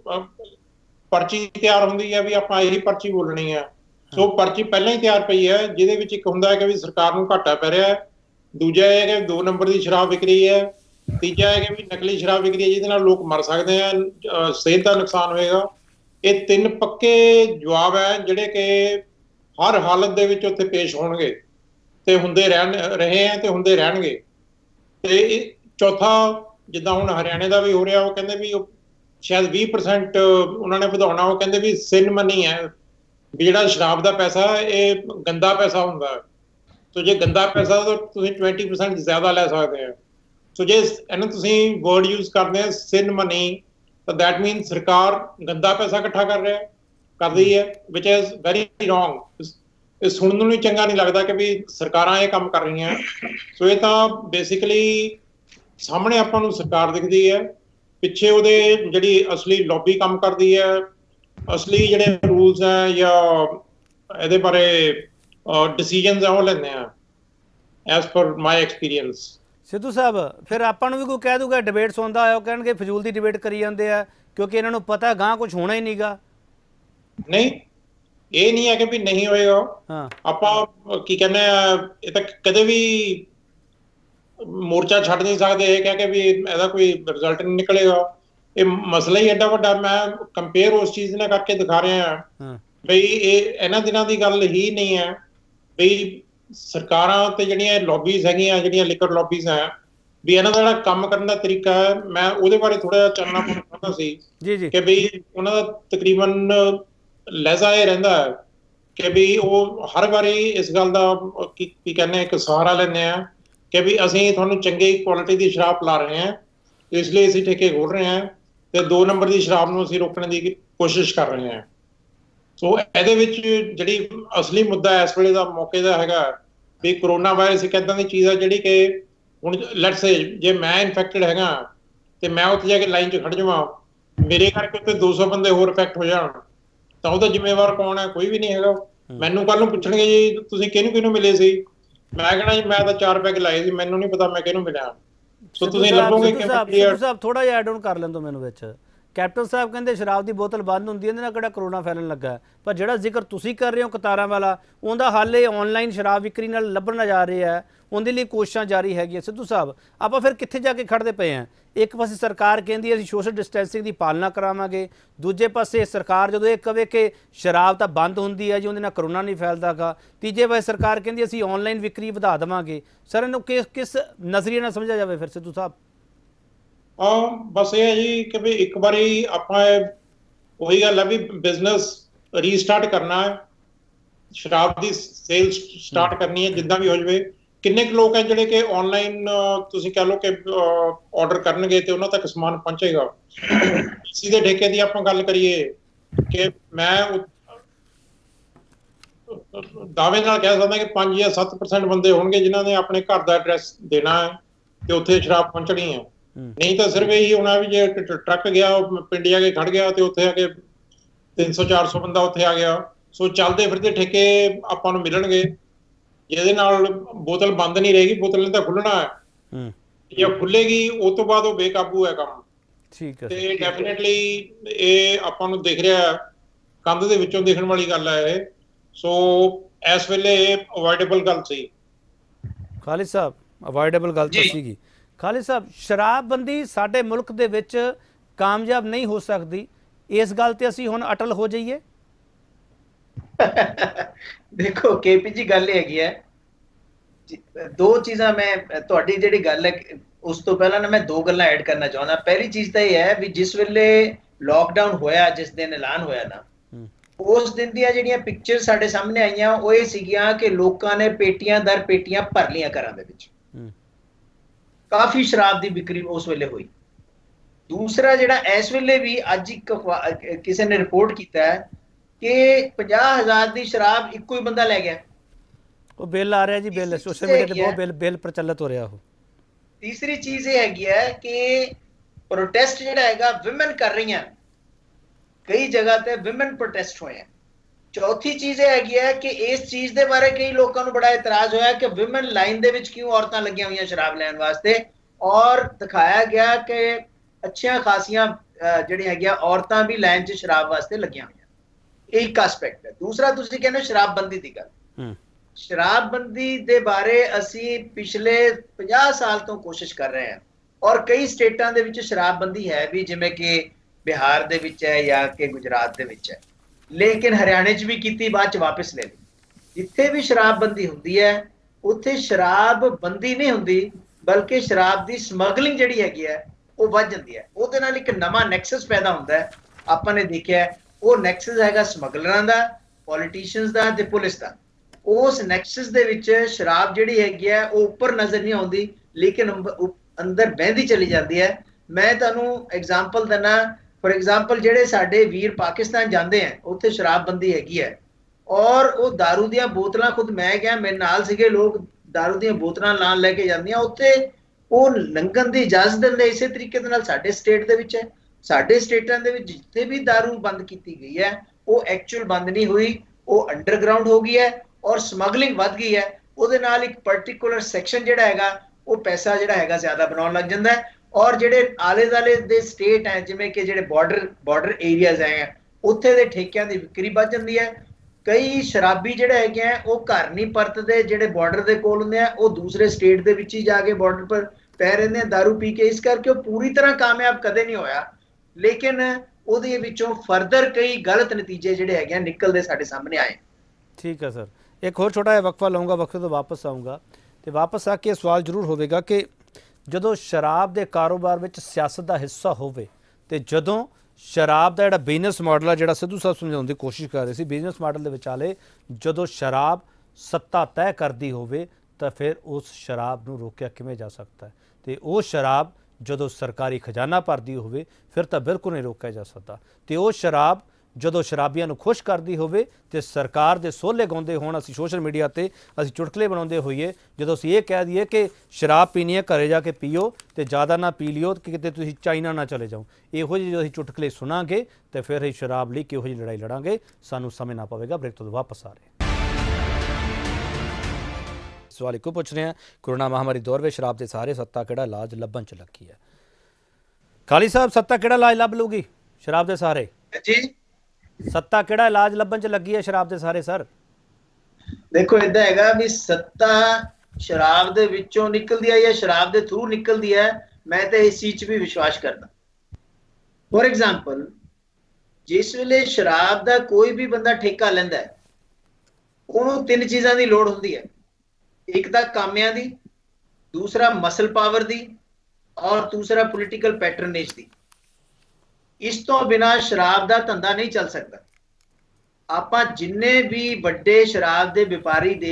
ਪਰਚੀ ਤਿਆਰ ਹੁੰਦੀ ਹੈ ਵੀ ਆਪਾਂ ਇਹੀ ਪਰਚੀ ਬੋਲਣੀ ਹੈ, ਸੋ ਪਰਚੀ ਪਹਿਲਾਂ ਹੀ ਤਿਆਰ ਪਈ ਹੈ ਜਿਹਦੇ ਵਿੱਚ ਇੱਕ ਹੁੰਦਾ ਹੈ ਕਿ ਵੀ ਸਰਕਾਰ ਨੂੰ ਘਾਟਾ ਪੈ ਰਿਹਾ ਹੈ, ਦੂਜਾ ਹੈ ਕਿ ਦੋ ਨੰਬਰ ਦੀ ਸ਼ਰਾਬ ਵਿਕ ਰਹੀ ਹੈ, ਤੀਜਾ ਹੈ ਕਿ ਵੀ ਨਕਲੀ ਸ਼ਰਾਬ ਵਿਕ ਰਹੀ ਹੈ ਜਿਹਦੇ ਨਾਲ ਲੋਕ ਮਰ ਸਕਦੇ ਆ, ਸਿਹਤ ਦਾ ਨੁਕਸਾਨ ਹੋਏਗਾ। ਇਹ ਤਿੰਨ ਪੱਕੇ ਜਵਾਬ ਹੈ ਜਿਹੜੇ ਕਿ ਹਰ ਹਾਲਤ ਦੇ ਵਿੱਚ ਉੱਥੇ ਪੇਸ਼ ਹੋਣਗੇ ਤੇ ਹੁੰਦੇ ਰਹਿਣ ਰਹੇ ਆ ਤੇ ਹੁੰਦੇ ਰਹਿਣਗੇ। ਤੇ ਚੌਥਾ ਜਿੱਦਾਂ ਹੁਣ ਹਰਿਆਣੇ ਦਾ ਵੀ ਹੋ ਰਿਹਾ, ਉਹ ਕਹਿੰਦੇ ਵੀ ਸ਼ਾਇਦ ਵੀਹ ਪਰਸੈਂਟ ਉਹਨਾਂ ਨੇ ਵਧਾਉਣਾ, ਉਹ ਕਹਿੰਦੇ ਵੀ ਸਿਨ ਮਨੀ ਹੈ ਵੀ ਜਿਹੜਾ ਸ਼ਰਾਬ ਦਾ ਪੈਸਾ ਇਹ ਗੰਦਾ ਪੈਸਾ ਹੁੰਦਾ ਹੈ, ਸੋ ਜੇ ਗੰਦਾ ਪੈਸਾ ਤਾਂ ਤੁਸੀਂ ਵੀਹ ਪਰਸੈਂਟ ਜ਼ਿਆਦਾ ਲੈ ਸਕਦੇ ਹੋ। ਸੋ ਜੇ ਇਹਨੂੰ ਤੁਸੀਂ ਵਰਡ ਯੂਜ਼ ਕਰਦੇ ਆ ਸਿਨ ਮਨੀ, ਤਾਂ ਦੈਟ ਮੀਨ ਸਰਕਾਰ ਗੰਦਾ ਪੈਸਾ ਇਕੱਠਾ ਕਰ ਰਿਹਾ ਕਰਦੀ ਹੈ, ਵਿਚ ਇਜ਼ ਵੈਰੀ ਰੋਂਗ। ਇਹ ਸੁਣਨ ਨੂੰ ਵੀ ਚੰਗਾ ਨਹੀਂ ਲੱਗਦਾ ਕਿ ਵੀ ਸਰਕਾਰਾਂ ਇਹ ਕੰਮ ਕਰ ਰਹੀਆਂ। ਸੋ ਇਹ ਤਾਂ ਬੇਸਿਕਲੀ ਸਾਹਮਣੇ ਆਪਾਂ ਨੂੰ ਸਰਕਾਰ ਦਿਖਦੀ ਹੈ, ਪਿੱਛੇ ਉਹਦੇ ਜਿਹੜੀ ਅਸਲੀ ਲੌਬੀ ਕੰਮ ਕਰਦੀ ਹੈ, ਅਸਲੀ ਜਿਹੜੇ ਰੂਲਸ ਹੈ ਜਾਂ ਇਹਦੇ ਬਾਰੇ ਡਿਸੀਜਨਸ ਆ ਉਹ ਲੈਂਦੇ ਆ ਐਜ਼ ਪਰ ਮਾਈ ਐਕਸਪੀਰੀਅੰਸ। ਸਿੱਧੂ ਸਾਹਿਬ, ਫਿਰ ਆਪਾਂ ਨੂੰ ਵੀ ਕੋਈ ਕਹਿ ਦੂਗਾ ਡਿਬੇਟ ਸੁਣਦਾ ਹੋਇਆ, ਉਹ ਕਹਿਣਗੇ ਫਜ਼ੂਲ ਦੀ ਡਿਬੇਟ ਕਰੀ ਜਾਂਦੇ ਆ ਕਿਉਂਕਿ ਇਹਨਾਂ ਨੂੰ ਪਤਾ ਗਾਂ ਕੁਝ ਹੋਣਾ ਹੀ ਨਹੀਂਗਾ। ਨਹੀਂ, ਇਹ ਨਹੀਂ ਹੈ ਕਿ ਵੀ ਨਹੀਂ ਹੋਏਗਾ। ਹਾਂ, ਆਪਾਂ ਕੀ ਕਹਿੰਦੇ ਆ, ਇਹ ਤਾਂ ਕਦੇ ਵੀ ਮੋਰਚਾ ਛੱਡ ਨਹੀਂ ਸਕਦੇ ਇਹ ਕਹਿ ਕੇ ਵੀ ਇਹਦਾ ਕੋਈ ਰਿਜ਼ਲਟ ਨਹੀਂ ਨਿਕਲੇਗਾ। ਇਹ ਮਸਲਾ ਹੀ ਐਡਾ ਵੱਡਾ, ਮੈਂ ਕੰਪੇਅਰ ਉਸ ਚੀਜ਼ ਨਾਲ ਕਰਕੇ ਦਿਖਾ ਰਿਹਾ ਹਾਂ ਬਈ ਇਹ ਇਹਨਾਂ ਦਿਨਾਂ ਦੀ ਗੱਲ ਹੀ ਨਹੀਂ ਹੈ ਬਈ ਸਰਕਾਰਾਂ ਤੇ ਜਿਹੜੀਆਂ ਲੌਬੀਜ਼ ਹੈਗੀਆਂ, ਜਿਹੜੀਆਂ ਲਿਕਰ ਲੌਬੀਜ਼ ਹੈ, ਵੀ ਇਹਨਾਂ ਦਾ ਜਿਹੜਾ ਕੰਮ ਕਰਨ ਦਾ ਤਰੀਕਾ ਹੈ, ਮੈਂ ਉਹਦੇ ਬਾਰੇ ਥੋੜਾ ਜਿਹਾ ਚਾਨਣਾ ਪਾਉਣਾ ਚਾਹੁੰਦਾ ਸੀ ਜੀ ਜੀ ਕਿ ਬਈ ਉਹਨਾਂ ਦਾ ਤਕਰੀਬਨ ਲਹਿਜ਼ਾ ਇਹ ਰਹਿੰਦਾ ਹੈ ਕਿ ਵੀ ਉਹ ਹਰ ਵਾਰੀ ਇਸ ਗੱਲ ਦਾ ਕੀ ਕਹਿੰਦੇ ਇੱਕ ਸਹਾਰਾ ਲੈਂਦੇ ਆ ਕਿ ਵੀ ਅਸੀਂ ਤੁਹਾਨੂੰ ਚੰਗੀ ਕੁਆਲਿਟੀ ਦੀ ਸ਼ਰਾਬ ਪਿਲਾ ਰਹੇ ਹਾਂ, ਇਸ ਲਈ ਅਸੀਂ ਠੇਕੇ ਖੋਲ ਰਹੇ ਹਾਂ ਤੇ ਦੋ ਨੰਬਰ ਦੀ ਸ਼ਰਾਬ ਨੂੰ ਅਸੀਂ ਰੋਕਣ ਦੀ ਕੋਸ਼ਿਸ਼ ਕਰ ਰਹੇ ਹਾਂ। ਸੋ ਇਹਦੇ ਵਿੱਚ ਜਿਹੜੀ ਅਸਲੀ ਮੁੱਦਾ ਇਸ ਵੇਲੇ ਦਾ ਮੌਕੇ ਦਾ ਹੈਗਾ ਵੀ ਕਰੋਨਾ ਵਾਇਰਸ ਇੱਕ ਏਦਾਂ ਦੀ ਚੀਜ਼ ਹੈ ਜਿਹੜੀ ਕਿ ਹੁਣ ਲੈਟਸ ਸੇ ਜੇ ਮੈਂ ਇਨਫੈਕਟਡ ਹੈਗਾ ਤੇ ਮੈਂ ਉੱਥੇ ਜਾ ਕੇ ਲਾਈਨ 'ਚ ਖੜ ਜਾਵਾਂ, ਮੇਰੇ ਕਰਕੇ ਉੱਥੇ ਦੋ ਸੌ ਬੰਦੇ ਹੋਰ ਇਫੈਕਟ ਹੋ ਜਾਣ ਤਾਂ ਉਹਦਾ ਜ਼ਿੰਮੇਵਾਰ ਕੌਣ ਹੈ? ਕੋਈ ਵੀ ਨਹੀਂ ਹੈਗਾ। ਮੈਨੂੰ ਕੱਲ ਨੂੰ ਪੁੱਛਣਗੇ ਜੀ ਤੁਸੀਂ ਕਿਹਨੂੰ ਕਿਹਨੂੰ ਮਿਲੇ ਸੀ, ਮੈਂ ਕਹਿਣਾ ਜੀ ਮੈਂ ਤਾਂ ਚਾਰ ਪੈਗ ਲਾਏ ਸੀ, ਮੈਨੂੰ ਨਹੀਂ ਪਤਾ ਮੈਂ ਕਿਹਨੂੰ ਮਿਲਿਆ। ਸੋ ਤੁਸੀਂ ਲੱਭੋਗੇ ਕਿ ਸਾਹਿਬ ਥੋੜਾ ਜਿਹਾ ਐਡ ਆਨ ਕਰ ਲੈਣ ਤੋਂ ਮੈਨੂੰ ਵਿੱਚ। ਕੈਪਟਨ ਸਾਹਿਬ ਕਹਿੰਦੇ ਸ਼ਰਾਬ ਦੀ ਬੋਤਲ ਬੰਦ ਹੁੰਦੀ ਹੈ, ਇਹਦੇ ਨਾਲ ਕਿਹੜਾ ਕਰੋਨਾ ਫੈਲਣ ਲੱਗਾ, ਪਰ ਜਿਹੜਾ ਜ਼ਿਕਰ ਤੁਸੀਂ ਕਰ ਰਹੇ ਹੋ ਕਤਾਰਾਂ ਵਾਲਾ, ਉਹਦਾ ਹੱਲ ਇਹ ਆਨਲਾਈਨ ਸ਼ਰਾਬ ਵਿਕਰੀ ਨਾਲ ਲੱਭਣ ਜਾ ਰਿਹਾ ਹੈ, ਉਹਦੇ ਲਈ ਕੋਸ਼ਿਸ਼ਾਂ ਜਾਰੀ ਹੈਗੀਆਂ। ਸਿੱਧੂ ਸਾਹਿਬ, ਆਪਾਂ ਫਿਰ ਕਿੱਥੇ ਜਾ ਕੇ ਖੜਦੇ ਪਏ ਹਾਂ? ਇੱਕ ਪਾਸੇ ਸਰਕਾਰ ਕਹਿੰਦੀ ਅਸੀਂ ਸੋਸ਼ਲ ਡਿਸਟੈਂਸਿੰਗ ਦੀ ਪਾਲਣਾ ਕਰਾਵਾਂਗੇ, ਦੂਜੇ ਪਾਸੇ ਸਰਕਾਰ ਜਦੋਂ ਇਹ ਕਵੇ ਕਿ ਸ਼ਰਾਬ ਤਾਂ ਬੰਦ ਹੁੰਦੀ ਹੈ ਜੀ ਉਹਦੇ ਨਾਲ ਕਰੋਨਾ ਨਹੀਂ ਫੈਲਦਾ ਗਾ, ਤੀਜੇ ਪਾਸੇ ਸਰਕਾਰ ਕਹਿੰਦੀ ਅਸੀਂ ਆਨਲਾਈਨ ਵਿਕਰੀ ਵਧਾ ਦੇਵਾਂਗੇ। ਸਰ ਇਹਨੂੰ ਕਿਸ ਕਿਸ ਨਜ਼ਰੀਏ ਨਾਲ ਸਮਝਿਆ ਜਾਵੇ ਫਿਰ ਸਿੱਧੂ ਸਾਹਿਬ? ਹਾਂ, ਬਸ ਇਹ ਹੈ ਜੀ ਕਿ ਵੀ ਇੱਕ ਵਾਰੀ ਆਪਾਂ ਉਹੀ ਗੱਲ ਹੈ ਵੀ ਬਿਜ਼ਨਸ ਰੀਸਟਾਰਟ ਕਰਨਾ ਹੈ, ਸ਼ਰਾਬ ਦੀ ਸੇਲ ਸਟਾਰਟ ਕਰਨੀ ਹੈ, ਜਿੱਦਾਂ ਵੀ ਹੋ ਜਾਵੇ, ਕਿੰਨੇ ਕੁ ਲੋਕ ਹੈ ਜਿਹੜੇ ਕਿ ਆਨਲਾਈਨ ਤੁਸੀਂ ਕਹ ਲਓ ਕਿ ਆਰਡਰ ਕਰਨਗੇ ਤੇ ਉਹਨਾਂ ਤੱਕ ਸਮਾਨ ਪਹੁੰਚੇਗਾ। ਸਿੱਧੇ ਠੇਕੇ ਦੀ ਆਪਾਂ ਗੱਲ ਕਰੀਏ ਕਿ ਮੈਂ ਦਾਅਵੇ ਨਾਲ ਕਹਿ ਸਕਦਾ ਕਿ ਪੰਜ ਜਾਂ ਸੱਤ ਪਰਸੈਂਟ ਬੰਦੇ ਹੋਣਗੇ ਜਿਨ੍ਹਾਂ ਨੇ ਆਪਣੇ ਘਰ ਦਾ ਐਡਰੈਸ ਦੇਣਾ ਹੈ ਤੇ ਉੱਥੇ ਸ਼ਰਾਬ ਪਹੁੰਚਣੀ ਹੈ। ਨਹੀਂ ਤਾਂ ਸਿਰਫ ਇਹੀ ਹੋਣਾ ਵੀ ਜੇ ਟਰੱਕ ਗਿਆ ਪਿੰਡ ਜਾ ਕੇ ਖੜ ਗਿਆ ਤੇ ਉੱਥੇ ਆ ਕੇ ਤਿੰਨ ਸੌ ਚਾਰ ਸੌ ਬੰਦਾ ਉੱਥੇ ਆ ਗਿਆ। ਸੋ ਚੱਲਦੇ ਫਿਰਦੇ ਠੇਕੇ ਆਪਾਂ ਨੂੰ ਮਿਲਣਗੇ ਜਿਹਦੇ ਨਾਲ ਬੋਤਲ ਬੰਦ ਨਹੀਂ ਰਹੇਗੀ, ਬੋਤਲ ਨੇ ਤਾਂ ਖੁੱਲਣਾ ਹੈ। ਜੇ ਖੁੱਲੇਗੀ ਉਸ ਤੋਂ ਬਾਅਦ ਉਹ ਬੇਕਾਬੂ ਹੈ ਕੰਮ। ਠੀਕ ਹੈ ਤੇ ਡੈਫੀਨੇਟਲੀ ਇਹ ਆਪਾਂ ਨੂੰ ਦਿਖ ਰਿਹਾ, ਕੰਧ ਦੇ ਵਿੱਚੋਂ ਦੇਖਣ ਵਾਲੀ ਗੱਲ ਹੈ ਇਹ। ਸੋ ਇਸ ਵੇਲੇ ਇਹ ਅਵੋਇਡੇਬਲ ਗੱਲ ਸੀ। ਖਾਲਿਦ ਸਾਹਿਬ ਅਵੋਇਡੇਬਲ ਗੱਲ ਤਾਂ ਸੀਗੀ। ਖਾਲਿਦ ਸਾਹਿਬ ਸ਼ਰਾਬਬੰਦੀ ਸਾਡੇ ਮੁਲਕ ਦੇ ਵਿੱਚ ਕਾਮਯਾਬ ਨਹੀਂ ਹੋ ਸਕਦੀ, ਇਸ ਗੱਲ ਤੇ ਅਸੀਂ ਹੁਣ ਅਟਲ ਹੋ ਜਾਈਏ। ਦੇਖੋ ਕੇਪੀ ਜੀ ਗੱਲ ਹੈਗੀ ਹੈ, ਦੋ ਚੀਜ਼ਾਂ ਮੈਂ ਤੁਹਾਡੀ ਜਿਹੜੀ ਗੱਲ ਹੈ ਉਸ ਤੋਂ ਪਹਿਲਾਂ ਨਾ ਮੈਂ ਦੋ ਗੱਲਾਂ ਐਡ ਕਰਨਾ ਚਾਹੁੰਦਾ। ਪਹਿਲੀ ਚੀਜ਼ ਤਾਂ ਇਹ ਹੈ ਵੀ ਜਿਸ ਵੇਲੇ ਲੋਕਡਾਊਨ ਹੋਇਆ, ਜਿਸ ਦਿਨ ਐਲਾਨ ਹੋਇਆ ਨਾ, ਉਸ ਦਿਨ ਦੀਆਂ ਜਿਹੜੀਆਂ ਪਿਕਚਰ ਸਾਡੇ ਸਾਹਮਣੇ ਆਈਆਂ ਉਹ ਇਹ ਸੀਗੀਆਂ ਕਿ ਲੋਕਾਂ ਨੇ ਪੇਟੀਆਂ ਦਰ ਪੇਟੀਆਂ ਭਰ ਲੀਆਂ ਘਰਾਂ ਦੇ ਵਿੱਚ, ਕਾਫੀ ਸ਼ਰਾਬ ਦੀ ਵਿਕਰੀ ਉਸ ਵੇਲੇ ਹੋਈ। ਦੂਸਰਾ ਜਿਹੜਾ ਇਸ ਵੇਲੇ ਵੀ ਅੱਜ ਇੱਕ ਕਿਸੇ ਨੇ ਰਿਪੋਰਟ ਕੀਤਾ ਹੈ ਕਿ ਪੰਜਾਹ ਹਜ਼ਾਰ ਦੀ ਸ਼ਰਾਬ ਇੱਕੋ ਹੀ ਬੰਦਾ ਲੈ ਗਿਆ। ਉਹ ਬਿੱਲ ਆ ਰਿਹਾ ਜੀ, ਬਿੱਲ ਸੋਸ਼ਲ ਮੀਡੀਆ ਤੇ ਬਹੁਤ ਬਿੱਲ ਬਿੱਲ ਪ੍ਰਚਲਿਤ ਹੋ ਰਿਹਾ। ਉਹ ਤੀਸਰੀ ਚੀਜ਼ ਇਹ ਹੈਗੀ ਹੈ ਕਿ ਪ੍ਰੋਟੈਸਟ ਜਿਹੜਾ ਹੈਗਾ ਵਿਮਨ ਕਰ ਰਹੀਆਂ, ਕਈ ਜਗ੍ਹਾ ਤੇ ਵਿਮਨ ਪ੍ਰੋਟੈਸਟ ਹੋਏ। ਚੌਥੀ ਚੀਜ਼ ਇਹ ਹੈਗੀ ਹੈ ਕਿ ਇਸ ਚੀਜ਼ ਦੇ ਬਾਰੇ ਕਈ ਲੋਕਾਂ ਨੂੰ ਬੜਾ ਇਤਰਾਜ਼ ਹੋਇਆ ਕਿ ਵਿਮਨ ਲਾਈਨ ਦੇ ਵਿੱਚ ਕਿਉਂ ਔਰਤਾਂ ਲੱਗੀਆਂ ਹੋਈਆਂ ਸ਼ਰਾਬ ਲੈਣ ਵਾਸਤੇ, ਔਰ ਦਿਖਾਇਆ ਗਿਆ ਕਿ ਅੱਛੀਆਂ ਖਾਸੀਆਂ ਜਿਹੜੀਆਂ ਹੈਗੀਆਂ ਔਰਤਾਂ ਵੀ ਲਾਈਨ 'ਚ ਸ਼ਰਾਬ ਵਾਸਤੇ ਲੱਗੀਆਂ ਹੋਈਆਂ। ਇਹ ਇੱਕ ਐਸਪੈਕਟ ਹੈ। ਦੂਸਰਾ ਤੁਸੀਂ ਕਹਿੰਦੇ ਸ਼ਰਾਬਬੰਦੀ ਦੀ ਗੱਲ, ਸ਼ਰਾਬਬੰਦੀ ਦੇ ਬਾਰੇ ਅਸੀਂ ਪਿਛਲੇ ਪੰਜਾਹ ਸਾਲ ਤੋਂ ਕੋਸ਼ਿਸ਼ ਕਰ ਰਹੇ ਹਾਂ, ਔਰ ਕਈ ਸਟੇਟਾਂ ਦੇ ਵਿੱਚ ਸ਼ਰਾਬਬੰਦੀ ਹੈ ਵੀ, ਜਿਵੇਂ ਕਿ ਬਿਹਾਰ ਦੇ ਵਿੱਚ ਹੈ ਜਾਂ ਕਿ ਗੁਜਰਾਤ ਦੇ ਵਿੱਚ ਹੈ, ਲੇਕਿਨ ਹਰਿਆਣੇ 'ਚ ਵੀ ਕੀਤੀ, ਬਾਅਦ 'ਚ ਵਾਪਸ ਲੈ ਲਈ। ਜਿੱਥੇ ਵੀ ਸ਼ਰਾਬਬੰਦੀ ਹੁੰਦੀ ਹੈ ਉੱਥੇ ਸ਼ਰਾਬ ਬੰਦੀ ਨਹੀਂ ਹੁੰਦੀ, ਬਲਕਿ ਸ਼ਰਾਬ ਦੀ ਸਮਗਲਿੰਗ ਜਿਹੜੀ ਹੈਗੀ ਹੈ ਉਹ ਵੱਧ ਜਾਂਦੀ ਹੈ। ਉਹਦੇ ਨਾਲ ਇੱਕ ਨਵਾਂ ਨੈਕਸਸ ਪੈਦਾ ਹੁੰਦਾ ਹੈ। ਆਪਾਂ ਨੇ ਦੇਖਿਆ ਉਹ ਨੈਕਸਸ ਹੈਗਾ ਸਮਗਲਰਾਂ ਦਾ, ਪੋਲੀਟੀਸ਼ੀਅਨਸ ਦਾ ਤੇ ਪੁਲਿਸ ਦਾ। ਉਸ ਨੈਕਸਸ ਦੇ ਵਿੱਚ ਸ਼ਰਾਬ ਜਿਹੜੀ ਹੈਗੀ ਹੈ ਉਹ ਉੱਪਰ ਨਜ਼ਰ ਨਹੀਂ ਆਉਂਦੀ, ਲੇਕਿਨ ਅੰਦਰ ਬਹਿੰਦੀ ਚਲੀ ਜਾਂਦੀ ਹੈ। ਮੈਂ ਤੁਹਾਨੂੰ ਐਗਜ਼ਾਮਪਲ ਦਿੰਦਾ। ਫॉर एग्जांपल ਜਿਹੜੇ ਸਾਡੇ ਵੀਰ ਪਾਕਿਸਤਾਨ ਜਾਂਦੇ ਆ ਉੱਥੇ ਸ਼ਰਾਬਬੰਦੀ ਹੈਗੀ ਹੈ, ਔਰ ਉਹ दारू ਦੀਆਂ ਬੋਤਲਾਂ, ਖੁਦ ਮੈਂ ਗਿਆ, ਮੇਰੇ ਨਾਲ ਸੀਗੇ ਲੋਕ, दारू ਦੀਆਂ ਬੋਤਲਾਂ ਨਾਲ ਲੈ ਕੇ ਜਾਂਦੀਆਂ ਉੱਥੇ, ਉਹ ਲੰਘਣ ਦੀ ਇਜਾਜ਼ਤ ਦਿੰਦੇ। ਇਸੇ ਤਰੀਕੇ ਦੇ ਨਾਲ ਸਾਡੇ ਸਟੇਟ ਦੇ ਵਿੱਚ ਹੈ। ਸਾਡੇ ਸਟੇਟਾਂ ਦੇ ਵਿੱਚ ਜਿੱਥੇ ਵੀ दारू ਬੰਦ ਕੀਤੀ ਗਈ ਹੈ ਉਹ ਐਕਚੁਅਲ ਬੰਦ ਨਹੀਂ ਹੋਈ, ਉਹ ਅੰਡਰਗਰਾਉਂਡ ਹੋ ਗਈ ਹੈ ਔਰ ਸਮਗਲਿੰਗ ਵੱਧ ਗਈ ਹੈ। ਉਹਦੇ ਨਾਲ ਇੱਕ ਪਾਰਟਿਕੂਲਰ ਸੈਕਸ਼ਨ ਜਿਹੜਾ ਹੈਗਾ ਉਹ ਪੈਸਾ ਜਿਹੜਾ ਹੈਗਾ ਜ਼ਿਆਦਾ ਬਣਾਉਣ ਲੱਗ ਜਾਂਦਾ ਹੈ। ਔਰ ਜਿਹੜੇ ਆਲੇ ਦੁਆਲੇ ਦੇ ਸਟੇਟ ਹੈ, ਜਿਵੇਂ ਕਿ ਜਿਹੜੇ ਬਾਰਡਰ ਬਾਰਡਰ ਏਰੀਆਜ਼ ਹੈ, ਉੱਥੇ ਦੇ ਠੇਕਿਆਂ ਦੀ ਵਿਕਰੀ ਵੱਧ ਜਾਂਦੀ ਹੈ। ਕਈ ਸ਼ਰਾਬੀ ਜਿਹੜੇ ਹੈਗੇ ਆ ਉਹ ਘਰ ਨਹੀਂ ਪਰਤਦੇ, ਜਿਹੜੇ ਬਾਰਡਰ ਦੇ ਕੋਲ ਹੁੰਦੇ ਆ ਉਹ ਦੂਸਰੇ ਸਟੇਟ ਦੇ ਵਿੱਚ ਹੀ ਜਾ ਕੇ ਬਾਰਡਰ ਪਰ ਪੈ ਰਹਿੰਦੇ ਆ दारू ਪੀ ਕੇ। ਇਸ ਕਰਕੇ ਉਹ ਪੂਰੀ ਤਰ੍ਹਾਂ ਕਾਮਯਾਬ ਕਦੇ ਨਹੀਂ ਹੋਇਆ, ਲੇਕਿਨ ਉਹਦੇ ਵਿੱਚੋਂ ਫਰਦਰ ਕਈ ਗਲਤ ਨਤੀਜੇ ਜਿਹੜੇ ਹੈਗੇ ਆ ਨਿਕਲਦੇ ਸਾਡੇ ਸਾਹਮਣੇ ਆਏ। ਠੀਕ ਹੈ ਸਰ, ਇੱਕ ਹੋਰ ਛੋਟਾ ਜਿਹਾ ਵਕਫਾ ਲਊਂਗਾ, ਵਕਫੇ ਤੋਂ ਵਾਪਸ ਆਊਂਗਾ ਤੇ ਵਾਪਸ ਆ ਕੇ ਸਵਾਲ ਜ਼ਰੂਰ ਹੋਵੇਗਾ ਕਿ ਜਦੋਂ ਸ਼ਰਾਬ ਦੇ ਕਾਰੋਬਾਰ ਵਿੱਚ ਸਿਆਸਤ ਦਾ ਹਿੱਸਾ ਹੋਵੇ ਤੇ ਜਦੋਂ ਸ਼ਰਾਬ ਦਾ ਜਿਹੜਾ ਬਿਜ਼ਨਸ ਮਾਡਲ ਆ, ਜਿਹੜਾ ਸਿੱਧੂ ਸਾਹਿਬ ਸਮਝਾਉਣ ਦੀ ਕੋਸ਼ਿਸ਼ ਕਰ ਰਹੇ ਸੀ, ਬਿਜ਼ਨਸ ਮਾਡਲ ਦੇ ਵਿਚਾਲੇ ਜਦੋਂ ਸ਼ਰਾਬ ਸੱਤਾ ਤੈਅ ਕਰਦੀ ਹੋਵੇ ਤਾਂ ਫਿਰ ਉਸ ਸ਼ਰਾਬ ਨੂੰ ਰੋਕਿਆ ਕਿਵੇਂ ਜਾ ਸਕਦਾ ਹੈ। ਤੇ ਉਹ ਸ਼ਰਾਬ ਜਦੋਂ ਸਰਕਾਰੀ ਖਜ਼ਾਨਾ ਭਰਦੀ ਹੋਵੇ ਫਿਰ ਤਾਂ ਬਿਲਕੁਲ ਨਹੀਂ ਰੋਕਿਆ ਜਾ ਸਕਦਾ। ਤੇ ਉਹ ਸ਼ਰਾਬ ਜਦੋਂ ਸ਼ਰਾਬੀਆਂ ਨੂੰ ਖੁਸ਼ ਕਰਦੀ ਹੋਵੇ ਤੇ ਸਰਕਾਰ ਦੇ ਸੋਹਲੇ ਗਾਉਂਦੇ ਹੋਣ, ਅਸੀਂ ਸੋਸ਼ਲ ਮੀਡੀਆ ਤੇ ਅਸੀਂ ਚੁਟਕਲੇ ਬਣਾਉਂਦੇ ਹੋਈਏ, ਜਦੋਂ ਅਸੀਂ ਇਹ ਕਹਿ ਦਈਏ ਕਿ ਸ਼ਰਾਬ ਪੀਣੀ ਹੈ ਘਰੇ ਜਾ ਕੇ ਪੀਓ ਤੇ ਜ਼ਿਆਦਾ ਨਾ ਪੀ ਲਿਓ ਕਿ ਕਿਤੇ ਤੁਸੀਂ ਚਾਈਨਾ ਨਾ ਚਲੇ ਜਾਓ, ਇਹੋ ਜਿਹੇ ਜਦੋਂ ਅਸੀਂ ਚੁਟਕਲੇ ਸੁਣਾਂਗੇ ਤੇ ਫਿਰ ਅਸੀਂ ਸ਼ਰਾਬ ਲਈ ਕਿਹੋ ਜਿਹੀ ਲੜਾਈ ਲੜਾਂਗੇ, ਸਾਨੂੰ ਸਮਝ ਨਾ ਪਵੇਗਾ। ਬ੍ਰੇਕ ਤੋਂ ਵਾਪਸ ਆ ਰਹੇ ਸਵਾਲ ਇੱਕੋ ਪੁੱਛ ਰਹੇ ਹਾਂ, ਕੋਰੋਨਾ ਮਹਾਮਾਰੀ ਦੌਰ ਵਿੱਚ ਸ਼ਰਾਬ ਦੇ ਸਾਰੇ ਸੱਤਾ ਕਿਹੜਾ ਇਲਾਜ ਲੱਭਣ 'ਚ ਲੱਗੀ ਹੈ। ਖਾਲਿਦ ਸਾਹਿਬ, ਸੱਤਾ ਕਿਹੜਾ ਇਲਾਜ ਲੱਭ ਲੂਗੀ ਸ਼ਰਾਬ ਦੇ ਸਾਰੇ? ਜੀ ਸੱਤਾ ਕਿਹੜਾ ਇਲਾਜ ਲੱਭਣ 'ਚ ਲੱਗੀ ਹੈ ਸ਼ਰਾਬ ਦੇ ਸਾਰੇ? ਸਰ ਦੇਖੋ ਇਦਾਂ ਹੈਗਾ ਵੀ ਸੱਤਾ ਸ਼ਰਾਬ ਦੇ ਵਿੱਚੋਂ ਨਿਕਲਦੀ ਹੈ ਜਾਂ ਸ਼ਰਾਬ ਦੇ ਥਰੂ ਨਿਕਲਦੀ ਹੈ, ਮੈਂ ਤਾਂ ਇਸ ਚੀਜ਼ 'ਚ ਵੀ ਵਿਸ਼ਵਾਸ ਕਰਦਾ। ਫੋਰ ਐਗਜ਼ਾਮਪਲ, ਜਿਸ ਵੇਲੇ ਸ਼ਰਾਬ ਦਾ ਕੋਈ ਵੀ ਬੰਦਾ ਠੇਕਾ ਲੈਂਦਾ ਹੈ ਉਹਨੂੰ ਤਿੰਨ ਚੀਜ਼ਾਂ ਦੀ ਲੋੜ ਹੁੰਦੀ ਹੈ। ਇੱਕ ਤਾਂ ਕਾਮਿਆਂ ਦੀ, ਦੂਸਰਾ ਮਸਲ ਪਾਵਰ ਦੀ ਔਰ ਦੂਸਰਾ ਪੋਲੀਟੀਕਲ ਪੈਟਰਨੇਜ ਦੀ। ਇਸ ਤੋਂ ਬਿਨਾਂ ਸ਼ਰਾਬ ਦਾ ਧੰਦਾ ਨਹੀਂ ਚੱਲ ਸਕਦਾ। ਆਪਾਂ ਜਿੰਨੇ ਵੀ ਵੱਡੇ ਸ਼ਰਾਬ ਦੇ ਵਪਾਰੀ ਦੇਖ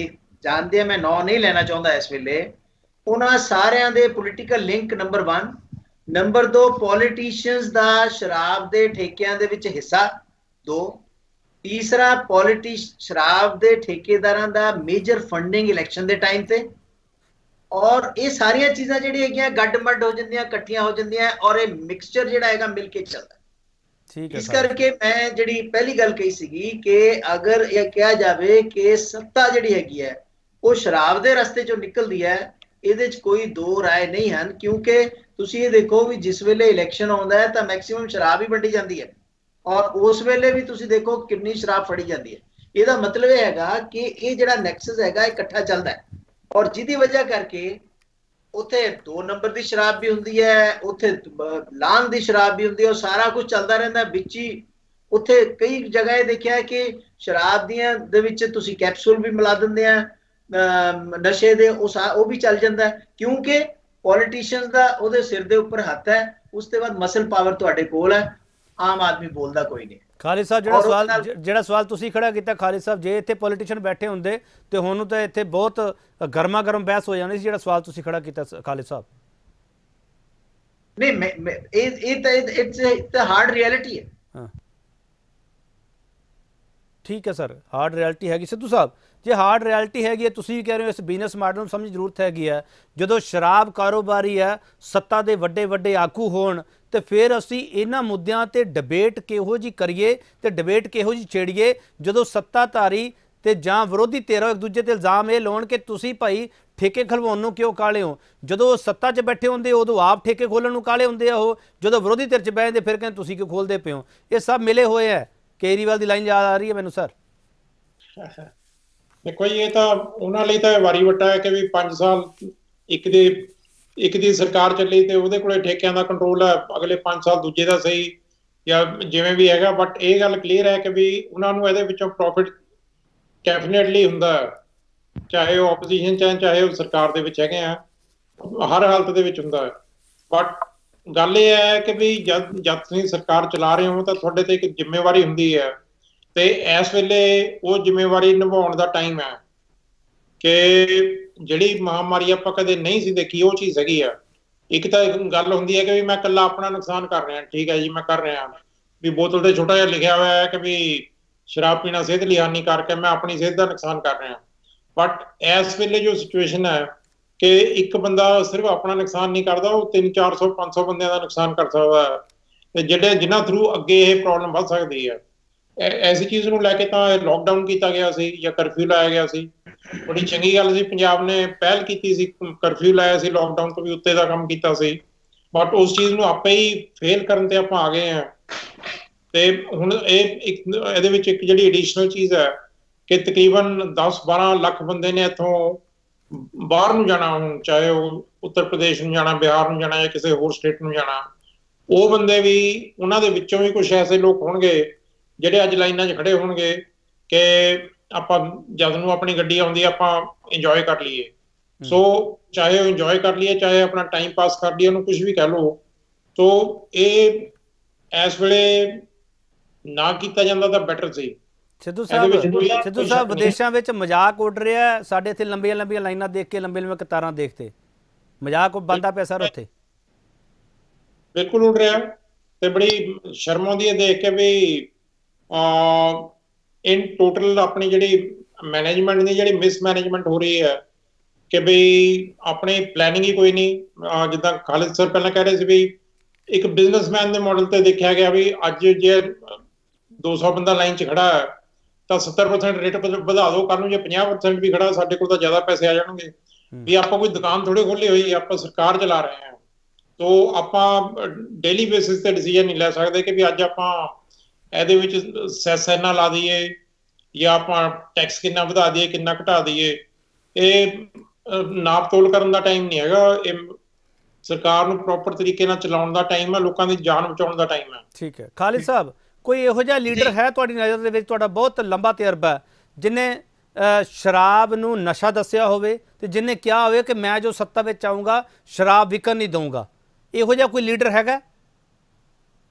ਜਾਣਦੇ ਆ, ਮੈਂ ਨਾਂ ਨਹੀਂ ਲੈਣਾ ਚਾਹੁੰਦਾ ਇਸ ਵੇਲੇ, ਉਹਨਾਂ ਸਾਰਿਆਂ ਦੇ political link number one, number दो ਪੋਲੀਟੀਸ਼ੀਅਨਸ ਦਾ ਸ਼ਰਾਬ ਦੇ ਠੇਕਿਆਂ ਦੇ ਵਿੱਚ ਹਿੱਸਾ, ਦੋ, ਤੀਸਰਾ ਪੋਲੀਟਿਸ਼ ਸ਼ਰਾਬ ਦੇ ਠੇਕੇਦਾਰਾਂ ਦਾ ਮੇਜਰ ਫੰਡਿੰਗ ਇਲੈਕਸ਼ਨ ਦੇ ਟਾਈਮ ਤੇ, ਔਰ ਇਹ ਸਾਰੀਆਂ ਚੀਜ਼ਾਂ ਜਿਹੜੀ ਹੈਗੀਆਂ ਗੱਡ ਮੱਡ ਹੋ ਜਾਂਦੀਆਂ, ਇਕੱਠੀਆਂ ਹੋ ਜਾਂਦੀਆਂ, ਔਰ ਇਹ ਮਿਕਸਚਰ ਜਿਹੜਾ ਹੈਗਾ ਮਿਲ ਕੇ ਚੱਲਦਾ। ਠੀਕ ਹੈ, ਇਸ ਕਰਕੇ ਮੈਂ ਜਿਹੜੀ ਪਹਿਲੀ ਗੱਲ ਕਹੀ ਸੀਗੀ ਕਿ ਅਗਰ ਇਹ ਕਿਹਾ ਜਾਵੇ ਕਿ ਸੱਤਾ ਜਿਹੜੀ ਹੈਗੀ ਹੈ ਉਹ ਸ਼ਰਾਬ ਦੇ ਰਸਤੇ ਚੋਂ ਨਿਕਲਦੀ ਹੈ, ਇਹਦੇ 'ਚ ਕੋਈ ਦੋ ਰਾਏ ਨਹੀਂ ਹਨ, ਕਿਉਂਕਿ ਤੁਸੀਂ ਇਹ ਦੇਖੋ ਵੀ ਜਿਸ ਵੇਲੇ ਇਲੈਕਸ਼ਨ ਆਉਂਦਾ ਹੈ ਤਾਂ ਮੈਕਸਿਮਮ ਸ਼ਰਾਬ ਹੀ ਵੰਡੀ ਜਾਂਦੀ ਹੈ, ਔਰ ਉਸ ਵੇਲੇ ਵੀ ਤੁਸੀਂ ਦੇਖੋ ਕਿੰਨੀ ਸ਼ਰਾਬ ਫੜੀ ਜਾਂਦੀ ਹੈ। ਇਹਦਾ ਮਤਲਬ ਇਹ ਹੈਗਾ ਕਿ ਇਹ ਜਿਹੜਾ ਨੈਕਸਸ ਹੈਗਾ ਇਕੱਠਾ ਚੱਲਦਾ ਹੈ, ਔਰ ਜਿਹਦੀ ਵਜ੍ਹਾ ਕਰਕੇ ਉੱਥੇ ਦੋ ਨੰਬਰ ਦੀ ਸ਼ਰਾਬ ਵੀ ਹੁੰਦੀ ਹੈ, ਉੱਥੇ ਲਾਂਗ ਦੀ ਸ਼ਰਾਬ ਵੀ ਹੁੰਦੀ ਹੈ, ਉਹ ਸਾਰਾ ਕੁਝ ਚੱਲਦਾ ਰਹਿੰਦਾ ਵਿੱਚ ਹੀ। ਉੱਥੇ ਕਈ ਜਗ੍ਹਾ ਇਹ ਦੇਖਿਆ ਕਿ ਸ਼ਰਾਬ ਦੀਆਂ ਦੇ ਵਿੱਚ ਤੁਸੀਂ ਕੈਪਸੂਲ ਵੀ ਮਿਲਾ ਦਿੰਦੇ ਆ ਨਸ਼ੇ ਦੇ, ਉਹ ਉਹ ਵੀ ਚੱਲ ਜਾਂਦਾ, ਕਿਉਂਕਿ ਪੋਲੀਟੀਸ਼ੀਅਨਸ ਦਾ ਉਹਦੇ ਸਿਰ ਦੇ ਉੱਪਰ ਹੱਥ ਹੈ। ਉਸ ਤੋਂ ਬਾਅਦ ਮਸਲ ਪਾਵਰ ਤੁਹਾਡੇ ਕੋਲ ਹੈ, ਆਮ ਆਦਮੀ ਬੋਲਦਾ ਕੋਈ ਨਹੀਂ। ਖਾਲਿਦ ਸਾਹਿਬ ਜਿਹੜਾ ਸਵਾਲ ਜਿਹੜਾ ਸਵਾਲ ਤੁਸੀਂ ਖੜਾ ਕੀਤਾ ਖਾਲਿਦ ਸਾਹਿਬ, ਜੇ ਇੱਥੇ ਪੋਲੀਟੀਸ਼ੀਅਨ ਬੈਠੇ ਹੁੰਦੇ ਤੇ ਹੁਣ ਤਾਂ ਇੱਥੇ ਬਹੁਤ ਗਰਮਾ ਗਰਮ ਬਹਿਸ ਹੋ ਜਾਣੀ ਸੀ, ਜਿਹੜਾ ਸਵਾਲ ਤੁਸੀਂ ਖੜਾ ਕੀਤਾ ਖਾਲਿਦ ਸਾਹਿਬ। ਨਹੀਂ ਮੈਂ ਇਹ ਇਹ ਤਾਂ ਇਟਸ ਇਟਸ ਹਾਰਡ ਰਿਐਲਿਟੀ ਹੈ। ਹਾਂ ਠੀਕ ਹੈ ਸਰ, ਹਾਰਡ ਰਿਐਲਿਟੀ ਹੈਗੀ। ਸਿੱਧੂ ਸਾਹਿਬ, ਜੇ ਹਾਰਡ ਰਿਐਲਿਟੀ ਹੈਗੀ ਹੈ, ਤੁਸੀਂ ਵੀ ਕਹਿ ਰਹੇ ਹੋ ਇਸ ਬਿਜ਼ਨਸ ਮਾਡਲ ਨੂੰ ਸਮਝ ਜ਼ਰੂਰਤ ਹੈਗੀ ਹੈ, ਜਦੋਂ ਸ਼ਰਾਬ ਕਾਰੋਬਾਰੀ ਹੈ, ਸੱਤਾ ਦੇ ਵੱਡੇ ਵੱਡੇ ਆਗੂ ਹੋਣ, ਤੇ ਫਿਰ ਅਸੀਂ ਇਹਨਾਂ ਮੁੱਦਿਆਂ ਤੇ ਡਿਬੇਟ ਕਿਹੋ ਜਿਹੀ ਕਰੀਏ ਤੇ ਡਿਬੇਟ ਕਿਹੋ ਜਿਹੀ ਛੇੜੀਏ ਜਦੋਂ ਸੱਤਾਧਾਰੀ ਤੇ ਜਾਂ ਵਿਰੋਧੀ ਧਿਰ ਇੱਕ ਦੂਜੇ ਤੇ ਇਲਜ਼ਾਮ ਇਹ ਲਾਉਣ ਕਿ ਤੁਸੀਂ ਭਾਈ ਠੇਕੇ ਖਲਵਾਉਣ ਨੂੰ ਕਿਉਂ ਕਾਲੇ ਹੋ। ਜਦੋਂ ਉਹ ਸੱਤਾ 'ਚ ਬੈਠੇ ਹੁੰਦੇ ਉਦੋਂ ਆਪ ਠੇਕੇ ਖੋਲ੍ਹਣ ਨੂੰ ਕਾਲੇ ਹੁੰਦੇ ਆ, ਉਹ ਜਦੋਂ ਵਿਰੋਧੀ ਧਿਰ 'ਚ ਬਹਿੰਦੇ ਫਿਰ ਕਹਿੰਦੇ ਤੁਸੀਂ ਕਿਉਂ ਖੋਲ੍ਹਦੇ ਪਏ ਹੋ। ਇਹ ਸਭ ਮਿਲੇ ਹੋਏ ਹੈ। ਕੇਜਰੀਵਾਲ ਦੀ ਲਾਈਨ ਯਾਦ ਆ ਰਹੀ ਹੈ ਮੈਨੂੰ ਸਰ। ਦੇਖੋ ਜੀ, ਇਹ ਤਾਂ ਉਹਨਾਂ ਲਈ ਤਾਂ ਵਾਰੀ ਵੱਟਾ ਹੈ ਕਿ ਵੀ ਪੰਜ ਸਾਲ ਇੱਕ ਦੇ ਇੱਕ ਦੀ ਸਰਕਾਰ ਚੱਲੀ ਤੇ ਉਹਦੇ ਕੋਲੇ ਠੇਕਿਆਂ ਦਾ ਕੰਟਰੋਲ ਹੈ, ਅਗਲੇ ਪੰਜ ਸਾਲ ਦੂਜੇ ਦਾ ਸਹੀ ਜਾਂ ਜਿਵੇਂ ਵੀ ਹੈਗਾ। ਬਟ ਇਹ ਗੱਲ ਕਲੀਅਰ ਹੈ ਕਿ ਵੀ ਉਹਨਾਂ ਨੂੰ ਇਹਦੇ ਵਿੱਚੋਂ ਪ੍ਰੋਫਿਟ ਡੈਫੀਨੇਟਲੀ ਹੁੰਦਾ, ਚਾਹੇ ਉਹ ਆਪੋਜੀਸ਼ਨ ਚ ਚਾਹੇ ਉਹ ਸਰਕਾਰ ਦੇ ਵਿੱਚ ਹੈਗੇ ਆ, ਹਰ ਹਾਲਤ ਦੇ ਵਿੱਚ ਹੁੰਦਾ ਹੈ। ਬਟ ਗੱਲ ਇਹ ਹੈ ਕਿ ਵੀ ਜਦ ਜਦ ਤੁਸੀਂ ਸਰਕਾਰ ਚਲਾ ਰਹੇ ਹੋ ਤਾਂ ਤੁਹਾਡੇ ਤੇ ਇੱਕ ਜ਼ਿੰਮੇਵਾਰੀ ਹੁੰਦੀ ਹੈ, ਤੇ ਇਸ ਵੇਲੇ ਉਹ ਜ਼ਿੰਮੇਵਾਰੀ ਨਿਭਾਉਣ ਦਾ ਟਾਈਮ ਹੈ ਕਿ ਜਿਹੜੀ ਮਹਾਮਾਰੀ ਆਪਾਂ ਕਦੇ ਨਹੀਂ ਸੀ ਦੇਖੀ ਉਹ ਚੀਜ਼ ਹੈਗੀ ਆ। ਇੱਕ ਤਾਂ ਗੱਲ ਹੁੰਦੀ ਹੈ ਕਿ ਵੀ ਮੈਂ ਇਕੱਲਾ ਆਪਣਾ ਨੁਕਸਾਨ ਕਰ ਰਿਹਾ, ਠੀਕ ਹੈ ਜੀ, ਮੈਂ ਕਰ ਰਿਹਾ ਵੀ ਬੋਤਲ ਤੇ ਛੋਟਾ ਜਿਹਾ ਲਿਖਿਆ ਹੋਇਆ ਹੈ ਕਿ ਵੀ ਸ਼ਰਾਬ ਪੀਣਾ ਸਿਹਤ ਲਈ ਹਾਨੀਕਾਰਕ ਹੈ, ਮੈਂ ਆਪਣੀ ਸਿਹਤ ਦਾ ਨੁਕਸਾਨ ਕਰ ਰਿਹਾ। ਬਟ ਇਸ ਵੇਲੇ ਜੋ ਸਿਚੁਏਸ਼ਨ ਹੈ ਕਿ ਇੱਕ ਬੰਦਾ ਸਿਰਫ ਆਪਣਾ ਨੁਕਸਾਨ ਨਹੀਂ ਕਰਦਾ, ਉਹ ਤਿੰਨ ਚਾਰ ਸੌ ਪੰਜ ਸੌ ਬੰਦਿਆਂ ਦਾ ਨੁਕਸਾਨ ਕਰ ਸਕਦਾ ਹੈ, ਤੇ ਜਿਹੜੇ ਜਿਨ੍ਹਾਂ ਥਰੂ ਅੱਗੇ ਇਹ ਪ੍ਰੋਬਲਮ ਵੱਧ ਸਕਦੀ ਹੈ। ਐਸੀ ਚੀਜ਼ ਨੂੰ ਲੈ ਕੇ ਤਾਂ ਲੋਕਡਾਊਨ ਕੀਤਾ ਗਿਆ ਸੀ ਜਾਂ ਕਰਫਿਊ ਲਾਇਆ ਗਿਆ ਸੀ, ਬੜੀ ਚੰਗੀ ਗੱਲ ਸੀ। ਪੰਜਾਬ ਨੇ ਪਹਿਲ ਕੀਤੀ ਸੀ, ਕਰਫਿਊ ਲਾਇਆ ਸੀ, ਲੋਕਡਾਊਨ ਤੋਂ ਵੀ ਉੱਤੇ ਦਾ ਕੰਮ ਕੀਤਾ ਸੀ। ਬਟ ਉਸ ਚੀਜ਼ ਨੂੰ ਆਪੇ ਹੀ ਫੇਲ ਕਰਨ ਤੇ ਆਪਾਂ ਆ ਗਏ ਹਾਂ। ਤੇ ਹੁਣ ਇਹ ਇੱਕ ਇਹਦੇ ਵਿੱਚ ਇੱਕ ਜਿਹੜੀ ਐਡੀਸ਼ਨਲ ਚੀਜ਼ ਹੈ ਕਿ ਤਕਰੀਬਨ ਦਸ ਬਾਰਾਂ ਲੱਖ ਬੰਦੇ ਨੇ ਇੱਥੋਂ ਬਾਹਰ ਨੂੰ ਜਾਣਾ, ਹੁਣ ਚਾਹੇ ਉਹ ਉੱਤਰ ਪ੍ਰਦੇਸ਼ ਨੂੰ ਜਾਣਾ, ਬਿਹਾਰ ਨੂੰ ਜਾਣਾ ਜਾਂ ਕਿਸੇ ਹੋਰ ਸਟੇਟ ਨੂੰ ਜਾਣਾ, ਉਹ ਬੰਦੇ ਵੀ, ਉਹਨਾਂ ਦੇ ਵਿੱਚੋਂ ਵੀ ਕੁਝ ਐਸੇ ਲੋਕ ਹੋਣਗੇ ਜਿਹੜੇ ਅੱਜ ਲਾਈਨਾਂ 'ਚ ਖੜੇ ਹੋਣਗੇ ਕਿ ਆਪਾਂ ਜਦ ਨੂੰ ਆਪਣੀ ਗੱਡੀ ਆਉਂਦੀ ਆਪਾਂ ਇੰਜੋਏ ਕਰ ਲਈਏ। ਸੋ ਚਾਹੇ ਉਹ ਇੰਜੋਏ ਕਰ ਲਈਏ, ਚਾਹੇ ਆਪਣਾ ਟਾਈਮ ਪਾਸ ਕਰ ਲਈਏ, ਉਹਨੂੰ ਕੁਝ ਵੀ ਕਹਿ ਲਓ। ਸੋ ਇਹ ਇਸ ਵੇਲੇ ਨਾ ਕੀਤਾ ਜਾਂਦਾ ਤਾਂ ਬੈਟਰ ਸੀ। ਸਿੱਧੂ ਸਾਹਿਬ ਸਿੱਧੂ ਸਾਹਿਬ ਵਿਦੇਸ਼ਾਂ ਵਿੱਚ ਮਜ਼ਾਕ ਉੱਡ ਰਿਹਾ, ਸਾਡੇ ਇੱਥੇ ਲੰਬੀਆਂ ਲੰਬੀਆਂ ਲਾਈਨਾਂ ਦੇਖ ਕੇ, ਲੰਬੇ ਲੰਬੇ ਕਤਾਰਾਂ ਦੇਖਦੇ ਮਜ਼ਾਕ ਬਣਦਾ ਪਿਆ ਸਰ ਉੱਥੇ। ਬਿਲਕੁਲ ਉੱਡ ਰਿਹਾ, ਤੇ ਬੜੀ ਸ਼ਰਮ ਆਉਂਦੀ ਹੈ ਦੇਖ ਕੇ ਵੀ ਇਨ ਟੋਟਲ ਆਪਣੀ ਜਿਹੜੀ ਮੈਨੇਜਮੈਂਟ ਦੀ ਜਿਹੜੀ ਮਿਸਮੈਨੇਜਮੈਂਟ ਹੋ ਰਹੀ ਹੈ ਕਿ ਬਈ ਆਪਣੀ ਪਲੈਨਿੰਗ ਹੀ ਕੋਈ ਨਹੀਂ। ਜਿੱਦਾਂ ਖਾਲਿਦ ਸਰ ਪਹਿਲਾਂ ਕਹਿ ਰਹੇ ਸੀ ਵੀ ਇੱਕ ਬਿਜ਼ਨਸਮੈਨ ਦੇ ਮਾਡਲ ਤੇ ਦੇਖਿਆ ਗਿਆ ਵੀ ਅੱਜ ਜੇ ਦੋ ਸੌ ਬੰਦਾ ਲਾਈਨ 'ਚ ਖੜਾ ਹੈ ਤਾਂ ਸੱਤਰ ਪਰਸੈਂਟ ਰੇਟ ਵਧਾ ਦਿਓ, ਕੱਲ੍ਹ ਨੂੰ ਜੇ ਪੰਜਾਹ ਪਰਸੈਂਟ ਵੀ ਖੜਾ ਸਾਡੇ ਕੋਲ ਤਾਂ ਜ਼ਿਆਦਾ ਪੈਸੇ ਆ ਜਾਣਗੇ। ਵੀ ਆਪਾਂ ਕੋਈ ਦੁਕਾਨ ਥੋੜ੍ਹੀ ਖੋਲ੍ਹੀ ਹੋਈ, ਆਪਾਂ ਸਰਕਾਰ ਚਲਾ ਰਹੇ ਹਾਂ। ਤੋ ਆਪਾਂ ਡੇਲੀ ਬੇਸਿਸ ਤੇ ਡਿਸੀਜਨ ਨਹੀਂ ਲੈ ਸਕਦੇ ਕਿ ਵੀ ਅੱਜ ਆਪਾਂ ਇਹਦੇ ਵਿੱਚ ਸੈਸ ਇੰਨਾ ਲਾ ਦਈਏ ਜਾਂ ਆਪਾਂ ਟੈਕਸ ਕਿੰਨਾ ਵਧਾ ਦਈਏ, ਕਿੰਨਾ ਘਟਾ ਦਈਏ। ਇਹ ਨਾਪ ਤੋਲ ਕਰਨ ਦਾ ਟਾਈਮ ਨਹੀਂ ਹੈਗਾ, ਇਹ ਸਰਕਾਰ ਨੂੰ ਪ੍ਰੋਪਰ ਤਰੀਕੇ ਨਾਲ ਚਲਾਉਣ ਦਾ ਟਾਈਮ ਹੈ, ਲੋਕਾਂ ਦੀ ਜਾਨ ਬਚਾਉਣ ਦਾ ਟਾਈਮ ਹੈ। ਠੀਕ ਹੈ ਖਾਲਿਦ ਸਾਹਿਬ, ਕੋਈ ਇਹੋ ਜਿਹਾ ਲੀਡਰ ਹੈ ਤੁਹਾਡੀ ਨਜ਼ਰ ਦੇ ਵਿੱਚ, ਤੁਹਾਡਾ ਬਹੁਤ ਲੰਬਾ ਤਜਰਬਾ, ਜਿਹਨੇ ਸ਼ਰਾਬ ਨੂੰ ਨਸ਼ਾ ਦੱਸਿਆ ਹੋਵੇ ਤੇ ਜਿਹਨੇ ਕਿਹਾ ਹੋਵੇ ਕਿ ਮੈਂ ਜੋ ਸੱਤਾ ਵਿੱਚ ਆਊਂਗਾ ਸ਼ਰਾਬ ਵਿਕਣ ਨਹੀਂ ਦਊਂਗਾ, ਇਹੋ ਜਿਹਾ ਕੋਈ ਲੀਡਰ ਹੈਗਾ?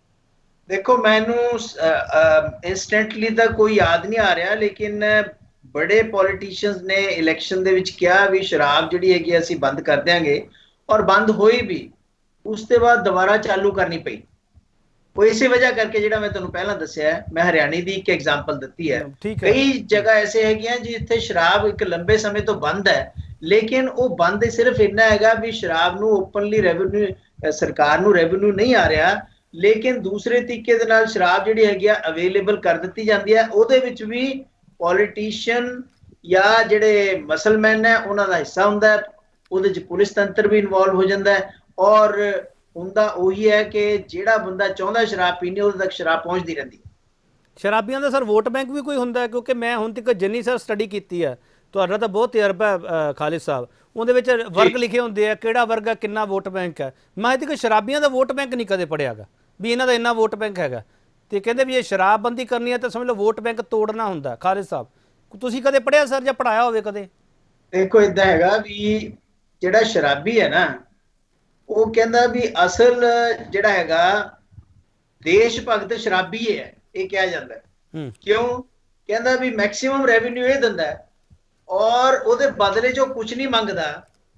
ਦੇਖੋ ਮੈਨੂੰ ਇੰਸਟੈਂਟਲੀ ਤਾਂ ਕੋਈ ਯਾਦ ਨਹੀਂ ਆ ਰਿਹਾ, ਲੇਕਿਨ बड़े पॉलिटिशियंस ने इलेक्शन ਦੇ ਵਿੱਚ ਕਿਹਾ ਵੀ ਸ਼ਰਾਬ ਜਿਹੜੀ ਹੈਗੀ ਅਸੀਂ ਬੰਦ ਕਰ ਦਿਆਂਗੇ ਔਰ ਬੰਦ ਹੋਈ ਵੀ ਉਸ ਤੋਂ ਬਾਅਦ ਦੁਬਾਰਾ ਚਾਲੂ ਕਰਨੀ ਪਈ। ਉਹ ਇਸੇ ਵਜ੍ਹਾ ਕਰਕੇ ਜਿਹੜਾ ਮੈਂ ਤੁਹਾਨੂੰ ਪਹਿਲਾਂ ਦੱਸਿਆ ਮੈਂ ਹਰਿਆਣੇ ਦੀ ਇੱਕ ਐਗਜ਼ਾਮਪਲ ਦਿੱਤੀ ਹੈ। ਕਈ ਜਗ੍ਹਾ ਐਸੇ ਹੈਗੀਆਂ ਜਿੱਥੇ ਸ਼ਰਾਬ ਇੱਕ ਲੰਬੇ ਸਮੇਂ ਤੋਂ ਬੰਦ ਹੈ ਲੇਕਿਨ ਉਹ ਬੰਦ ਸਿਰਫ ਇੰਨਾ ਹੈਗਾ ਵੀ ਸ਼ਰਾਬ ਨੂੰ ਓਪਨਲੀ ਰੈਵਨਿਊ ਸਰਕਾਰ ਨੂੰ ਰੈਵਨਿਊ ਨਹੀਂ ਆ ਰਿਹਾ ਲੇਕਿਨ ਦੂਸਰੇ ਤਰੀਕੇ ਦੇ ਨਾਲ ਸ਼ਰਾਬ ਜਿਹੜੀ ਹੈਗੀ ਆ ਅਵੇਲੇਬਲ ਕਰ ਦਿੱਤੀ ਜਾਂਦੀ ਹੈ। ਉਹਦੇ ਵਿੱਚ ਵੀ ਪੋਲੀਟੀਸ਼ੀਅਨ ਜਾਂ ਜਿਹੜੇ ਮਸਲਮੈਨ ਹੈ ਉਹਨਾਂ ਦਾ ਹਿੱਸਾ ਹੁੰਦਾ ਹੈ। ਉਹਦੇ 'ਚ ਪੁਲਿਸ ਤੰਤਰ ਵੀ ਇਨਵੋਲਵ ਹੋ ਜਾਂਦਾ ਹੈ ਔਰ ਹੁੰਦਾ ਉਹੀ ਹੈ ਕਿ ਜਿਹੜਾ ਬੰਦਾ ਚਾਹੁੰਦਾ ਸ਼ਰਾਬ ਪੀਣੀ ਉਹਦੇ ਤੱਕ ਸ਼ਰਾਬ ਪਹੁੰਚਦੀ ਰਹਿੰਦੀ ਹੈ। ਸ਼ਰਾਬੀਆਂ ਦਾ ਸਰ ਵੋਟ ਬੈਂਕ ਵੀ ਕੋਈ ਹੁੰਦਾ ਹੈ? ਕਿਉਂਕਿ ਮੈਂ ਹੁਣ ਤੱਕ ਜਿੰਨੀ ਸਰ ਸਟੱਡੀ ਕੀਤੀ ਹੈ, ਤੁਹਾਡਾ ਤਾਂ ਬਹੁਤ ਤਜਰਬਾ ਹੈ ਖਾਲਿਦ ਸਾਹਿਬ, ਉਹਦੇ ਵਿੱਚ ਵਰਗ ਲਿਖੇ ਹੁੰਦੇ ਆ ਕਿਹੜਾ ਵਰਗ ਹੈ ਕਿੰਨਾ ਵੋਟ ਬੈਂਕ ਹੈ। ਮੈਂ ਅਜੇ ਤੱਕ ਸ਼ਰਾਬੀਆਂ ਦਾ ਵੋਟ ਬੈਂਕ ਨਹੀਂ ਕਦੇ ਪੜ੍ਹਿਆ ਗਾ ਵੀ ਇਹਨਾਂ ਦਾ ਇੰਨਾ ਵੋਟ ਬੈਂਕ ਹੈਗਾ। ਤੇ ਕਹਿੰਦੇ ਵੀ ਜੇ ਸ਼ਰਾਬਬੰਦੀ ਕਰਨੀ ਹੈ ਤਾਂ ਸਮਝ ਲਓ ਵੋਟ ਬੈਂਕ ਤੋੜਨਾ ਹੁੰਦਾ। ਖਾਲਿਦ ਸਾਹਿਬ ਤੁਸੀਂ ਕਦੇ ਪੜ੍ਹਿਆ ਸਰ ਜਾਂ ਪੜ੍ਹਾਇਆ ਹੋਵੇ ਕਦੇ? ਦੇਖੋ ਇੱਦਾਂ ਹੈਗਾ ਵੀ ਜਿਹੜਾ ਸ਼ਰਾਬੀ ਹੈ ਨਾ ਉਹ ਕਹਿੰਦਾ ਵੀ ਅਸਲ ਜਿਹੜਾ ਹੈਗਾ ਦੇਸ਼ ਭਗਤ ਸ਼ਰਾਬੀ ਹੈ ਇਹ ਕਿਹਾ ਜਾਂਦਾ। ਕਿਉਂ ਕਹਿੰਦਾ ਵੀ ਮੈਕਸਿਮਮ ਰੈਵਨਿਊ ਇਹ ਦਿੰਦਾ ਔਰ ਉਹਦੇ ਬਦਲੇ ਜੋ ਕੁਝ ਨਹੀਂ ਮੰਗਦਾ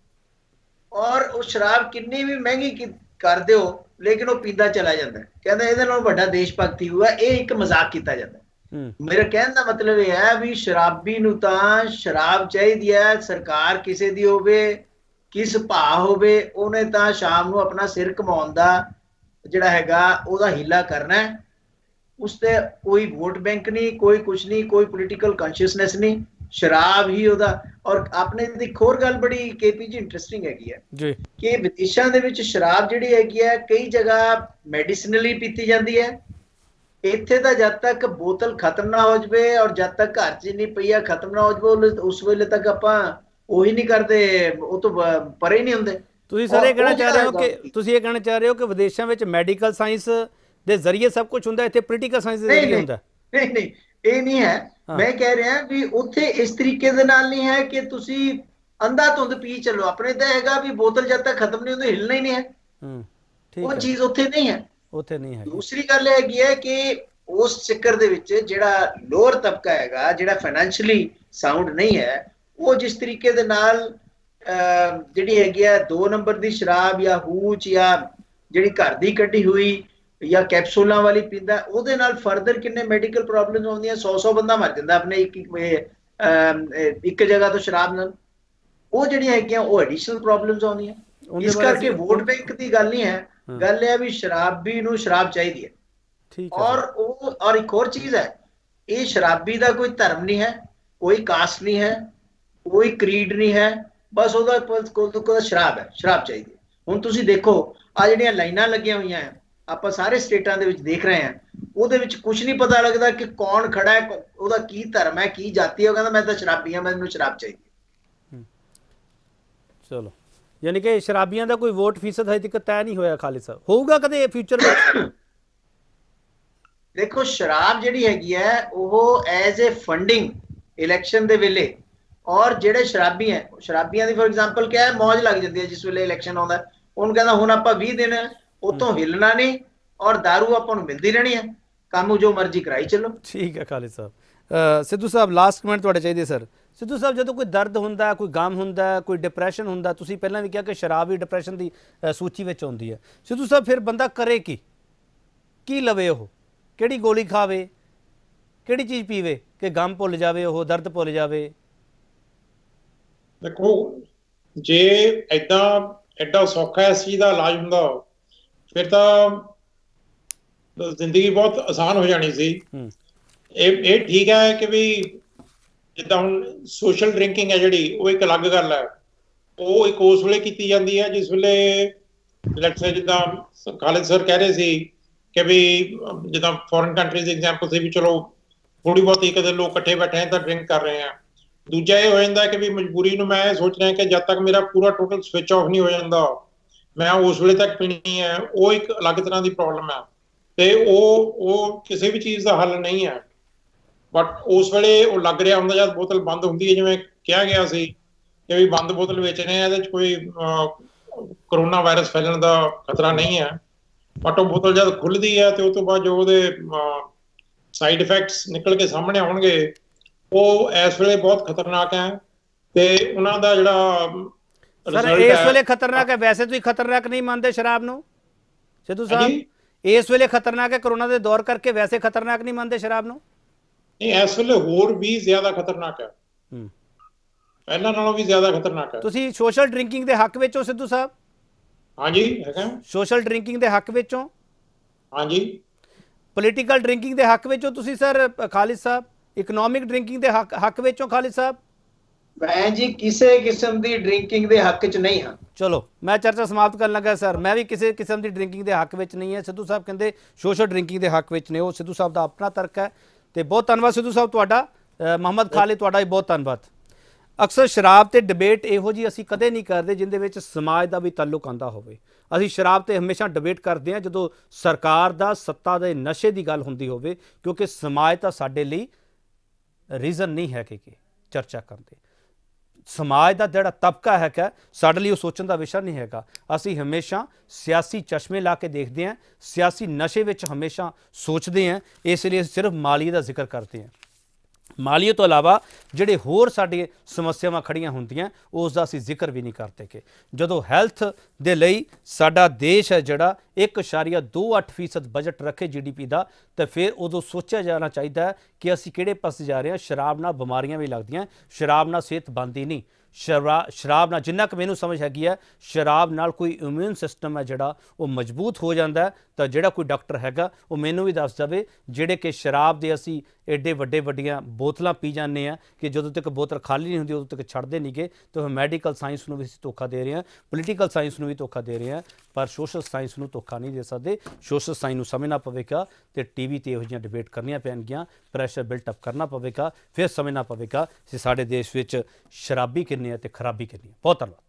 ਔਰ ਉਹ ਸ਼ਰਾਬ ਕਿੰਨੀ ਵੀ ਮਹਿੰਗੀ ਕਰ ਦਿਓ ਲੇਕਿਨ ਉਹ ਪੀਂਦਾ ਚਲਾ ਜਾਂਦਾ। ਕਹਿੰਦਾ ਇਹਦੇ ਨਾਲ ਵੱਡਾ ਦੇਸ਼ ਭਗਤੀ ਹੋਊਗਾ। ਇਹ ਇੱਕ ਮਜ਼ਾਕ ਕੀਤਾ ਜਾਂਦਾ। ਮੇਰਾ ਕਹਿਣ ਦਾ ਮਤਲਬ ਇਹ ਹੈ ਵੀ ਸ਼ਰਾਬੀ ਨੂੰ ਤਾਂ ਸ਼ਰਾਬ ਚਾਹੀਦੀ ਹੈ, ਸਰਕਾਰ ਕਿਸੇ ਦੀ ਹੋਵੇ ਕਿਸ ਭਾਅ ਹੋਵੇ ਉਹਨੇ ਤਾਂ ਸ਼ਾਮ ਨੂੰ ਆਪਣਾ ਸਿਰ ਕਮਾਉਣ ਦਾ ਜਿਹੜਾ ਹੈਗਾ ਉਹਦਾ ਹੀਲਾ ਕਰਨਾ ਹੈ। ਉਸ ਤੇ ਕੋਈ ਵੋਟ ਬੈਂਕ ਨਹੀਂ, ਕੋਈ ਕੁਛ ਨਹੀਂ, ਕੋਈ ਪੋਲੀਟੀਕਲ ਕੌਨਸ਼ੀਅਸਨੈਸ ਨਹੀਂ, ਸ਼ਰਾਬ ਹੀ ਉਹਦਾ। ਔਰ ਆਪਣੇ ਦੀ ਇੱਕ ਹੋਰ ਗੱਲ ਬੜੀ ਕੇਪੀ ਜੀ ਇੰਟਰਸਟਿੰਗ ਹੈਗੀ ਹੈ ਜੀ ਕਿ ਵਿਦੇਸ਼ਾਂ ਦੇ ਵਿੱਚ ਸ਼ਰਾਬ ਜਿਹੜੀ ਹੈਗੀ ਹੈ ਕਈ ਜਗ੍ਹਾ ਮੈਡੀਸਿਨਲੀ ਪੀਤੀ ਜਾਂਦੀ ਹੈ। ਇੱਥੇ ਤਾਂ ਜਦ ਤੱਕ ਬੋਤਲ ਖਤਮ ਨਾ ਹੋ ਜਾਵੇ ਔਰ ਜਦ ਤੱਕ ਘਰ 'ਚ ਨਹੀਂ ਪਈਆ ਖਤਮ ਨਾ ਹੋ ਜਾਵੇ ਉਸ ਵੇਲੇ ਤੱਕ ਆਪਾਂ ਉਹੀ ਨਹੀਂ ਕਰਦੇ, ਉਹ ਤੋਂ ਪਰੇ ਨਹੀਂ ਹੁੰਦੇ। ਤੁਸੀਂ ਸਰ ਇਹ ਕਹਿਣਾ ਚਾਹ ਰਹੇ ਹੋ ਕਿ ਤੁਸੀਂ ਇਹ ਕਹਿਣਾ ਚਾਹ ਰਹੇ ਹੋ ਕਿ ਵਿਦੇਸ਼ਾਂ ਵਿੱਚ ਮੈਡੀਕਲ ਸਾਇੰਸ ਦੇ ਜ਼ਰੀਏ ਸਭ ਕੁਝ ਹੁੰਦਾ, ਇੱਥੇ ਪੋਲੀਟੀਕਲ ਸਾਇੰਸ ਦੇ ਜ਼ਰੀਏ ਹੁੰਦਾ? ਨਹੀਂ ਨਹੀਂ ਇਹ ਨਹੀਂ ਹੈ। ਮੈਂ ਕਹਿ ਰਿਹਾ ਵੀ ਉੱਥੇ ਇਸ ਤਰੀਕੇ ਦੇ ਨਾਲ ਨਹੀਂ ਹੈ ਕਿ ਤੁਸੀਂ ਅੰਧਾ ਧੁੰਦ ਪੀ ਚੱਲੋ। ਆਪਣੇ ਤਾਂ ਹੈਗਾ ਵੀ ਬੋਤਲ ਜਦ ਤੱਕ ਖਤਮ ਨਹੀਂ ਹੁੰਦੀ ਹਿਲਣਾ ਹੀ ਨਹੀਂ ਹੈ। ਉਹ ਚੀਜ਼ ਉੱਥੇ ਨਹੀਂ ਹੈ। ਉੱਥੇ ਨਹੀਂ ਹੈ। ਦੂਸਰੀ ਗੱਲ ਹੈਗੀ ਹੈ ਕਿ ਉਸ ਚੱਕਰ ਦੇ ਵਿੱਚ ਜਿਹੜਾ ਲੋਅਰ ਤਬਕਾ ਹੈਗਾ ਜਿਹੜਾ ਫਾਈਨੈਂਸ਼ੀਅਲੀ ਸਾਊਂਡ ਨਹੀਂ ਹੈ ਉਹ ਜਿਸ ਤਰੀਕੇ ਦੇ ਨਾਲ ਜਿਹੜੀ ਹੈਗੀ ਆ ਦੋ ਨੰਬਰ ਦੀ ਸ਼ਰਾਬ ਜਾਂ ਹੂਚ ਜਾਂ ਜਿਹੜੀ ਘਰ ਦੀ ਕੱਢੀ ਹੋਈ ਜਾਂ ਕੈਪਸੂਲਾਂ ਵਾਲੀ ਪੀਂਦਾ ਉਹਦੇ ਨਾਲ ਫਰਦਰ ਕਿੰਨੇ ਮੈਡੀਕਲ ਪ੍ਰੋਬਲਮਸ ਆਉਂਦੀਆਂ। ਸੌ ਸੌ ਬੰਦਾ ਮਰ ਜਾਂਦਾ ਆਪਣੇ ਇੱਕ ਇੱਕ ਜਗ੍ਹਾ ਤੋਂ ਸ਼ਰਾਬ ਨਾਲ। ਉਹ ਜਿਹੜੀਆਂ ਹੈਗੀਆਂ ਉਹ ਐਡੀਸ਼ਨਲ ਪ੍ਰੋਬਲਮਸ ਆਉਂਦੀਆਂ। ਇਸ ਕਰਕੇ ਵੋਟ ਬੈਂਕ ਦੀ ਗੱਲ ਨਹੀਂ ਹੈ, ਗੱਲ ਇਹ ਹੈ ਵੀ ਸ਼ਰਾਬੀ ਨੂੰ ਸ਼ਰਾਬ ਚਾਹੀਦੀ ਹੈ। ਔਰ ਉਹ ਔਰ ਇੱਕ ਹੋਰ ਚੀਜ਼ ਹੈ, ਇਹ ਸ਼ਰਾਬੀ ਦਾ ਕੋਈ ਧਰਮ ਨਹੀਂ ਹੈ, ਕੋਈ ਕਾਸਟ ਨਹੀਂ ਹੈ, ਕੋਈ ਕਰੀਡ ਨਹੀਂ ਹੈ, ਬਸ ਉਹਦਾ ਕੋਲ ਸ਼ਰਾਬ ਹੈ, ਸ਼ਰਾਬ ਚਾਹੀਦੀ ਹੈ। ਹੁਣ ਤੁਸੀਂ ਦੇਖੋ ਆ ਜਿਹੜੀਆਂ ਲਾਈਨਾਂ ਲੱਗੀਆਂ ਹੋਈਆਂ ਹੈ ਆਪਾਂ ਸਾਰੇ ਸਟੇਟਾਂ ਦੇ ਵਿੱਚ ਦੇਖ ਰਹੇ ਹਾਂ, ਉਹਦੇ ਵਿੱਚ ਕੁਝ ਨਹੀਂ ਪਤਾ ਲੱਗਦਾ ਕਿ ਕੌਣ ਖੜਾ ਹੈ, ਉਹਦਾ ਕੀ ਧਰਮ ਹੈ, ਕੀ ਜਾਤੀ ਹੈ। ਉਹ ਕਹਿੰਦਾ ਮੈਂ ਤਾਂ ਸ਼ਰਾਬੀ ਹਾਂ, ਮੈਨੂੰ ਸ਼ਰਾਬ ਚਾਹੀਦੀ। ਚਲੋ ਯਾਨੀ ਕਿ ਸ਼ਰਾਬੀਆਂ ਦਾ ਕੋਈ ਵੋਟ ਫੀਸਦ ਹਜੇ ਤੱਕ ਤੈਅ ਨਹੀਂ ਹੋਇਆ ਖਾਲਿਦ ਸਾਹਿਬ, ਹੋਊਗਾ ਕਦੇ ਫਿਊਚਰ ਵਿੱਚ? ਦੇਖੋ ਸ਼ਰਾਬ ਜਿਹੜੀ ਹੈਗੀ ਹੈ ਉਹ ਐਜ਼ ਏ ਫੰਡਿੰਗ ਇਲੈਕਸ਼ਨ ਦੇ ਵੇਲੇ ਔਰ ਜਿਹੜੇ ਸ਼ਰਾਬੀ ਹੈ ਸ਼ਰਾਬੀਆਂ ਦੀ ਫੋਰ ਐਗਜ਼ਾਮਪਲ ਕਿਹਾ ਹੈ ਮੌਜ ਲੱਗ ਜਾਂਦੀ ਹੈ ਜਿਸ ਵੇਲੇ ਇਲੈਕਸ਼ਨ ਆਉਂਦਾ। ਉਹਨੂੰ ਕਹਿੰਦਾ ਹੁਣ ਆਪਾਂ ਵੀਹ ਦਿਨ ਉਤੋਂ ਹਿੱਲਣਾ ਨਹੀਂ ਔਰ ਦਾਰੂ ਆਪਾਂ ਨੂੰ ਮਿਲਦੀ ਰਹਿਣੀ ਹੈ, ਕੰਮ ਜੋ ਮਰਜ਼ੀ ਕਰਾਈ ਚੱਲੋ। ਠੀਕ ਹੈ ਖਾਲਿਦ ਸਾਹਿਬ। ਸਿੱਧੂ ਸਾਹਿਬ ਲਾਸਟ ਕਮੈਂਟ ਤੁਹਾਡੇ ਚਾਹੀਦੇ ਸਰ। ਸਿੱਧੂ ਸਾਹਿਬ ਜਦੋਂ ਕੋਈ ਦਰਦ ਹੁੰਦਾ, ਕੋਈ ਗਮ ਹੁੰਦਾ, ਕੋਈ ਡਿਪਰੈਸ਼ਨ ਹੁੰਦਾ, ਤੁਸੀਂ ਪਹਿਲਾਂ ਵੀ ਕਿਹਾ ਕਿ ਸ਼ਰਾਬ ਵੀ ਡਿਪਰੈਸ਼ਨ ਦੀ ਸੂਚੀ ਵਿੱਚ ਆਉਂਦੀ ਹੈ। ਸਿੱਧੂ ਸਾਹਿਬ ਫਿਰ ਬੰਦਾ ਕਰੇ ਕੀ ਕੀ ਲਵੇ? ਉਹ ਕਿਹੜੀ ਗੋਲੀ ਖਾਵੇ, ਕਿਹੜੀ ਚੀਜ਼ ਪੀਵੇ ਕਿ ਗਮ ਭੁੱਲ ਜਾਵੇ, ਉਹ ਦਰਦ ਭੁੱਲ ਜਾਵੇ? ਦੇਖੋ ਜੇ ਏਦਾਂ ਐਡਾ ਸੌਖਾ ਇਸ ਚੀਜ਼ ਦਾ ਇਲਾਜ ਹੁੰਦਾ ਫਿਰ ਤਾਂ ਜ਼ਿੰਦਗੀ ਬਹੁਤ ਆਸਾਨ ਹੋ ਜਾਣੀ ਸੀ। ਇਹ ਇਹ ਠੀਕ ਹੈ ਕਿ ਵੀ ਜਿੱਦਾਂ ਹੁਣ ਸੋਸ਼ਲ ਡਰਿੰਕਿੰਗ ਹੈ ਜਿਹੜੀ ਉਹ ਇੱਕ ਅਲੱਗ ਗੱਲ ਹੈ। ਉਹ ਇੱਕ ਉਸ ਵੇਲੇ ਕੀਤੀ ਜਾਂਦੀ ਹੈ ਜਿਸ ਵੇਲੇ ਲੈਟਸ ਸੇ ਜਿੱਦਾਂ ਖਾਲਿਦ ਸਰ ਕਹਿ ਰਹੇ ਸੀ ਕਿ ਵੀ ਜਿੱਦਾਂ ਫੋਰਨ ਕੰਟਰੀਜ਼ ਦੀ ਐਗਜ਼ਾਮਪਲ ਸੀ ਵੀ ਚਲੋ ਥੋੜੀ ਬਹੁਤੀ ਕਦੇ ਲੋਕ ਇਕੱਠੇ ਬੈਠੇ ਤਾਂ ਡਰਿੰਕ ਕਰ ਰਹੇ ਆ। ਦੂਜਾ ਇਹ ਹੋ ਜਾਂਦਾ ਕਿ ਵੀ ਮਜਬੂਰੀ ਨੂੰ ਮੈਂ ਸੋਚ ਰਿਹਾ ਕਿ ਜਦ ਤੱਕ ਮੇਰਾ ਪੂਰਾ ਟੋਟਲ ਸਵਿਚ ਆਫ ਨਹੀਂ ਹੋ ਜਾਂਦਾ ਮੈਂ ਉਸ ਵੇਲੇ ਤੱਕ ਪੀਣੀ ਹੈ, ਉਹ ਇੱਕ ਅਲੱਗ ਤਰ੍ਹਾਂ ਦੀ ਪ੍ਰੋਬਲਮ ਹੈ ਤੇ ਉਹ ਉਹ ਕਿਸੇ ਵੀ ਚੀਜ਼ ਦਾ ਹੱਲ ਨਹੀਂ ਹੈ। ਬਟ ਉਸ ਵੇਲੇ ਉਹ ਲੱਗ ਰਿਹਾ ਹੁੰਦਾ ਜਦ ਬੋਤਲ ਬੰਦ ਹੁੰਦੀ ਹੈ, ਜਿਵੇਂ ਕਿਹਾ ਗਿਆ ਸੀ ਕਿ ਵੀ ਬੰਦ ਬੋਤਲ ਵੇਚ ਰਹੇ ਆ, ਇਹਦੇ 'ਚ ਕੋਈ ਕਰੋਨਾ ਵਾਇਰਸ ਫੈਲਣ ਦਾ ਖਤਰਾ ਨਹੀਂ ਹੈ। ਬਟ ਉਹ ਬੋਤਲ ਜਦ ਖੁੱਲ੍ਹਦੀ ਹੈ ਤੇ ਉਸ ਤੋਂ ਬਾਅਦ ਜੋ ਉਹਦੇ ਸਾਈਡ ਇਫੈਕਟਸ ਨਿਕਲ ਕੇ ਸਾਹਮਣੇ ਆਉਣਗੇ ਉਹ ਇਸ ਵੇਲੇ ਬਹੁਤ ਖਤਰਨਾਕ ਹੈ ਤੇ ਉਹਨਾਂ ਦਾ ਜਿਹੜਾ ਸਰ ਇਸ ਵੇਲੇ ਖਤਰਨਾਕ ਹੈ, ਵੈਸੇ ਤੁਸੀਂ ਖਤਰਨਾਕ ਨਹੀਂ ਮੰਨਦੇ ਸ਼ਰਾਬ ਨੂੰ ਸਿੱਧੂ ਸਾਹਿਬ? ਇਸ ਵੇਲੇ ਖਤਰਨਾਕ ਹੈ ਕਰੋਨਾ ਦੇ ਦੌਰ ਕਰਕੇ, ਵੈਸੇ ਖਤਰਨਾਕ ਨਹੀਂ ਮੰਨਦੇ ਸ਼ਰਾਬ ਨੂੰ? ਨਹੀਂ, ਇਸ ਵੇਲੇ ਹੋਰ ਵੀ ਜ਼ਿਆਦਾ ਖਤਰਨਾਕ ਹੈ, ਪਹਿਲਾਂ ਨਾਲੋਂ ਵੀ ਜ਼ਿਆਦਾ ਖਤਰਨਾਕ ਹੈ। ਤੁਸੀਂ ਸੋਸ਼ਲ ਡਰਿੰਕਿੰਗ ਦੇ ਹੱਕ ਵਿੱਚ ਹੋ ਸਿੱਧੂ ਸਾਹਿਬ? ਹਾਂਜੀ ਹੈਗਾ। ਸੋਸ਼ਲ ਡਰਿੰਕਿੰਗ ਦੇ ਹੱਕ ਵਿੱਚ ਹੋ? ਹਾਂਜੀ। ਪੋਲੀਟੀਕਲ ਡਰਿੰਕਿੰਗ ਦੇ ਹੱਕ ਵਿੱਚ ਹੋ ਤੁਸੀਂ ਸਰ ਖਾਲਿਦ ਸਾਹਿਬ? ਇਕਨੋਮਿਕ ਡਰਿੰਕਿੰਗ ਦੇ ਹੱਕ ਹੱਕ ਵਿੱਚ ਹੋ ਖਾਲਿਦ ਸਾਹਿਬ? मैं जी किसी किस्म की ड्रिंकिंग के हक च नहीं हाँ। चलो मैं चर्चा समाप्त कर लगा सर, मैं भी किसी किस्म की ड्रिंकिंग के हक में नहीं है। सिद्धू साहब कहते सोशल ड्रिंकिंग के हक में ने, वो सिद्धू साहब का अपना तर्क है। तो बहुत धन्यवाद सिद्धू साहब तुहाडा। मोहम्मद खालिद तुहाडा भी बहुत धन्यवाद। अक्सर शराब ते डिबेट इहो जी असीं कदे नहीं करते जिंदे विच समाज का भी ताल्लुक आंदा होवे। असीं शराब ते हमेशा डिबेट करते हैं जदों सरकार दा सत्ता दे नशे की गल हुंदी होवे, क्योंकि समाज तां साडे लई रीजन नहीं है कि चर्चा करते। समाज का जोड़ा तबका है साडे लई सोचण दा विषय नहीं हैगा। असीं हमेशा सियासी चश्मे ला के देखते हैं, सियासी नशे विच हमेशा सोचते हैं, इसलिए सिर्फ मालीए का जिक्र करते हैं। मालीए तो इलावा जिहड़े होर साडी समस्यावां खड़ियां हुंदियां उसका असीं जिक्र भी नहीं करते कि जदों हैल्थ दे लई साडा देश है जिहड़ा एक इशारिया दो अठ फीसद बजट रखे जी डी पी का, तो फिर उदों सोचा जाना चाहिए कि असीं किहड़े पासे जा रहे हैं। शराब नाल बीमारियां भी लगदियां, शराब नाल सेहत बनदी नहीं। शराब शराब नाल जिन्ना क मैनूं समझ हैगी है, शराब नाल कोई इम्यून सिस्टम है जिहड़ा वो मजबूत हो जाता है। तो जिहड़ा कोई डॉक्टर हैगा वो मैनूं भी दस जावे, जिहड़े कि शराब दे असीं एडे वड्डे वड्डियां बोतलां पी जाने हैं कि जदों तक बोतल खाली नहीं हुंदी उदों तक छड्डदे नहीं गए। तो मैडिकल साइंस नूं भी असीं धोखा दे रहे हैं, पोलीटिकल साइंस नूं भी धोखा दे रहे हैं, पर सोशल साइंस नूं धोखा नहीं दे सकते। सोशल साइंस नूं समझना पवेगा तो टी वी ते इहो जिहियां डिबेट करनियां पैणगीਆਂ, प्रैशर बिल्टअप करना पवेगा, फिर समझना पवेगा कि साडे देश विच शराबी किन्ने है ते खराबी किन्नी है। बहुत धन्यवाद।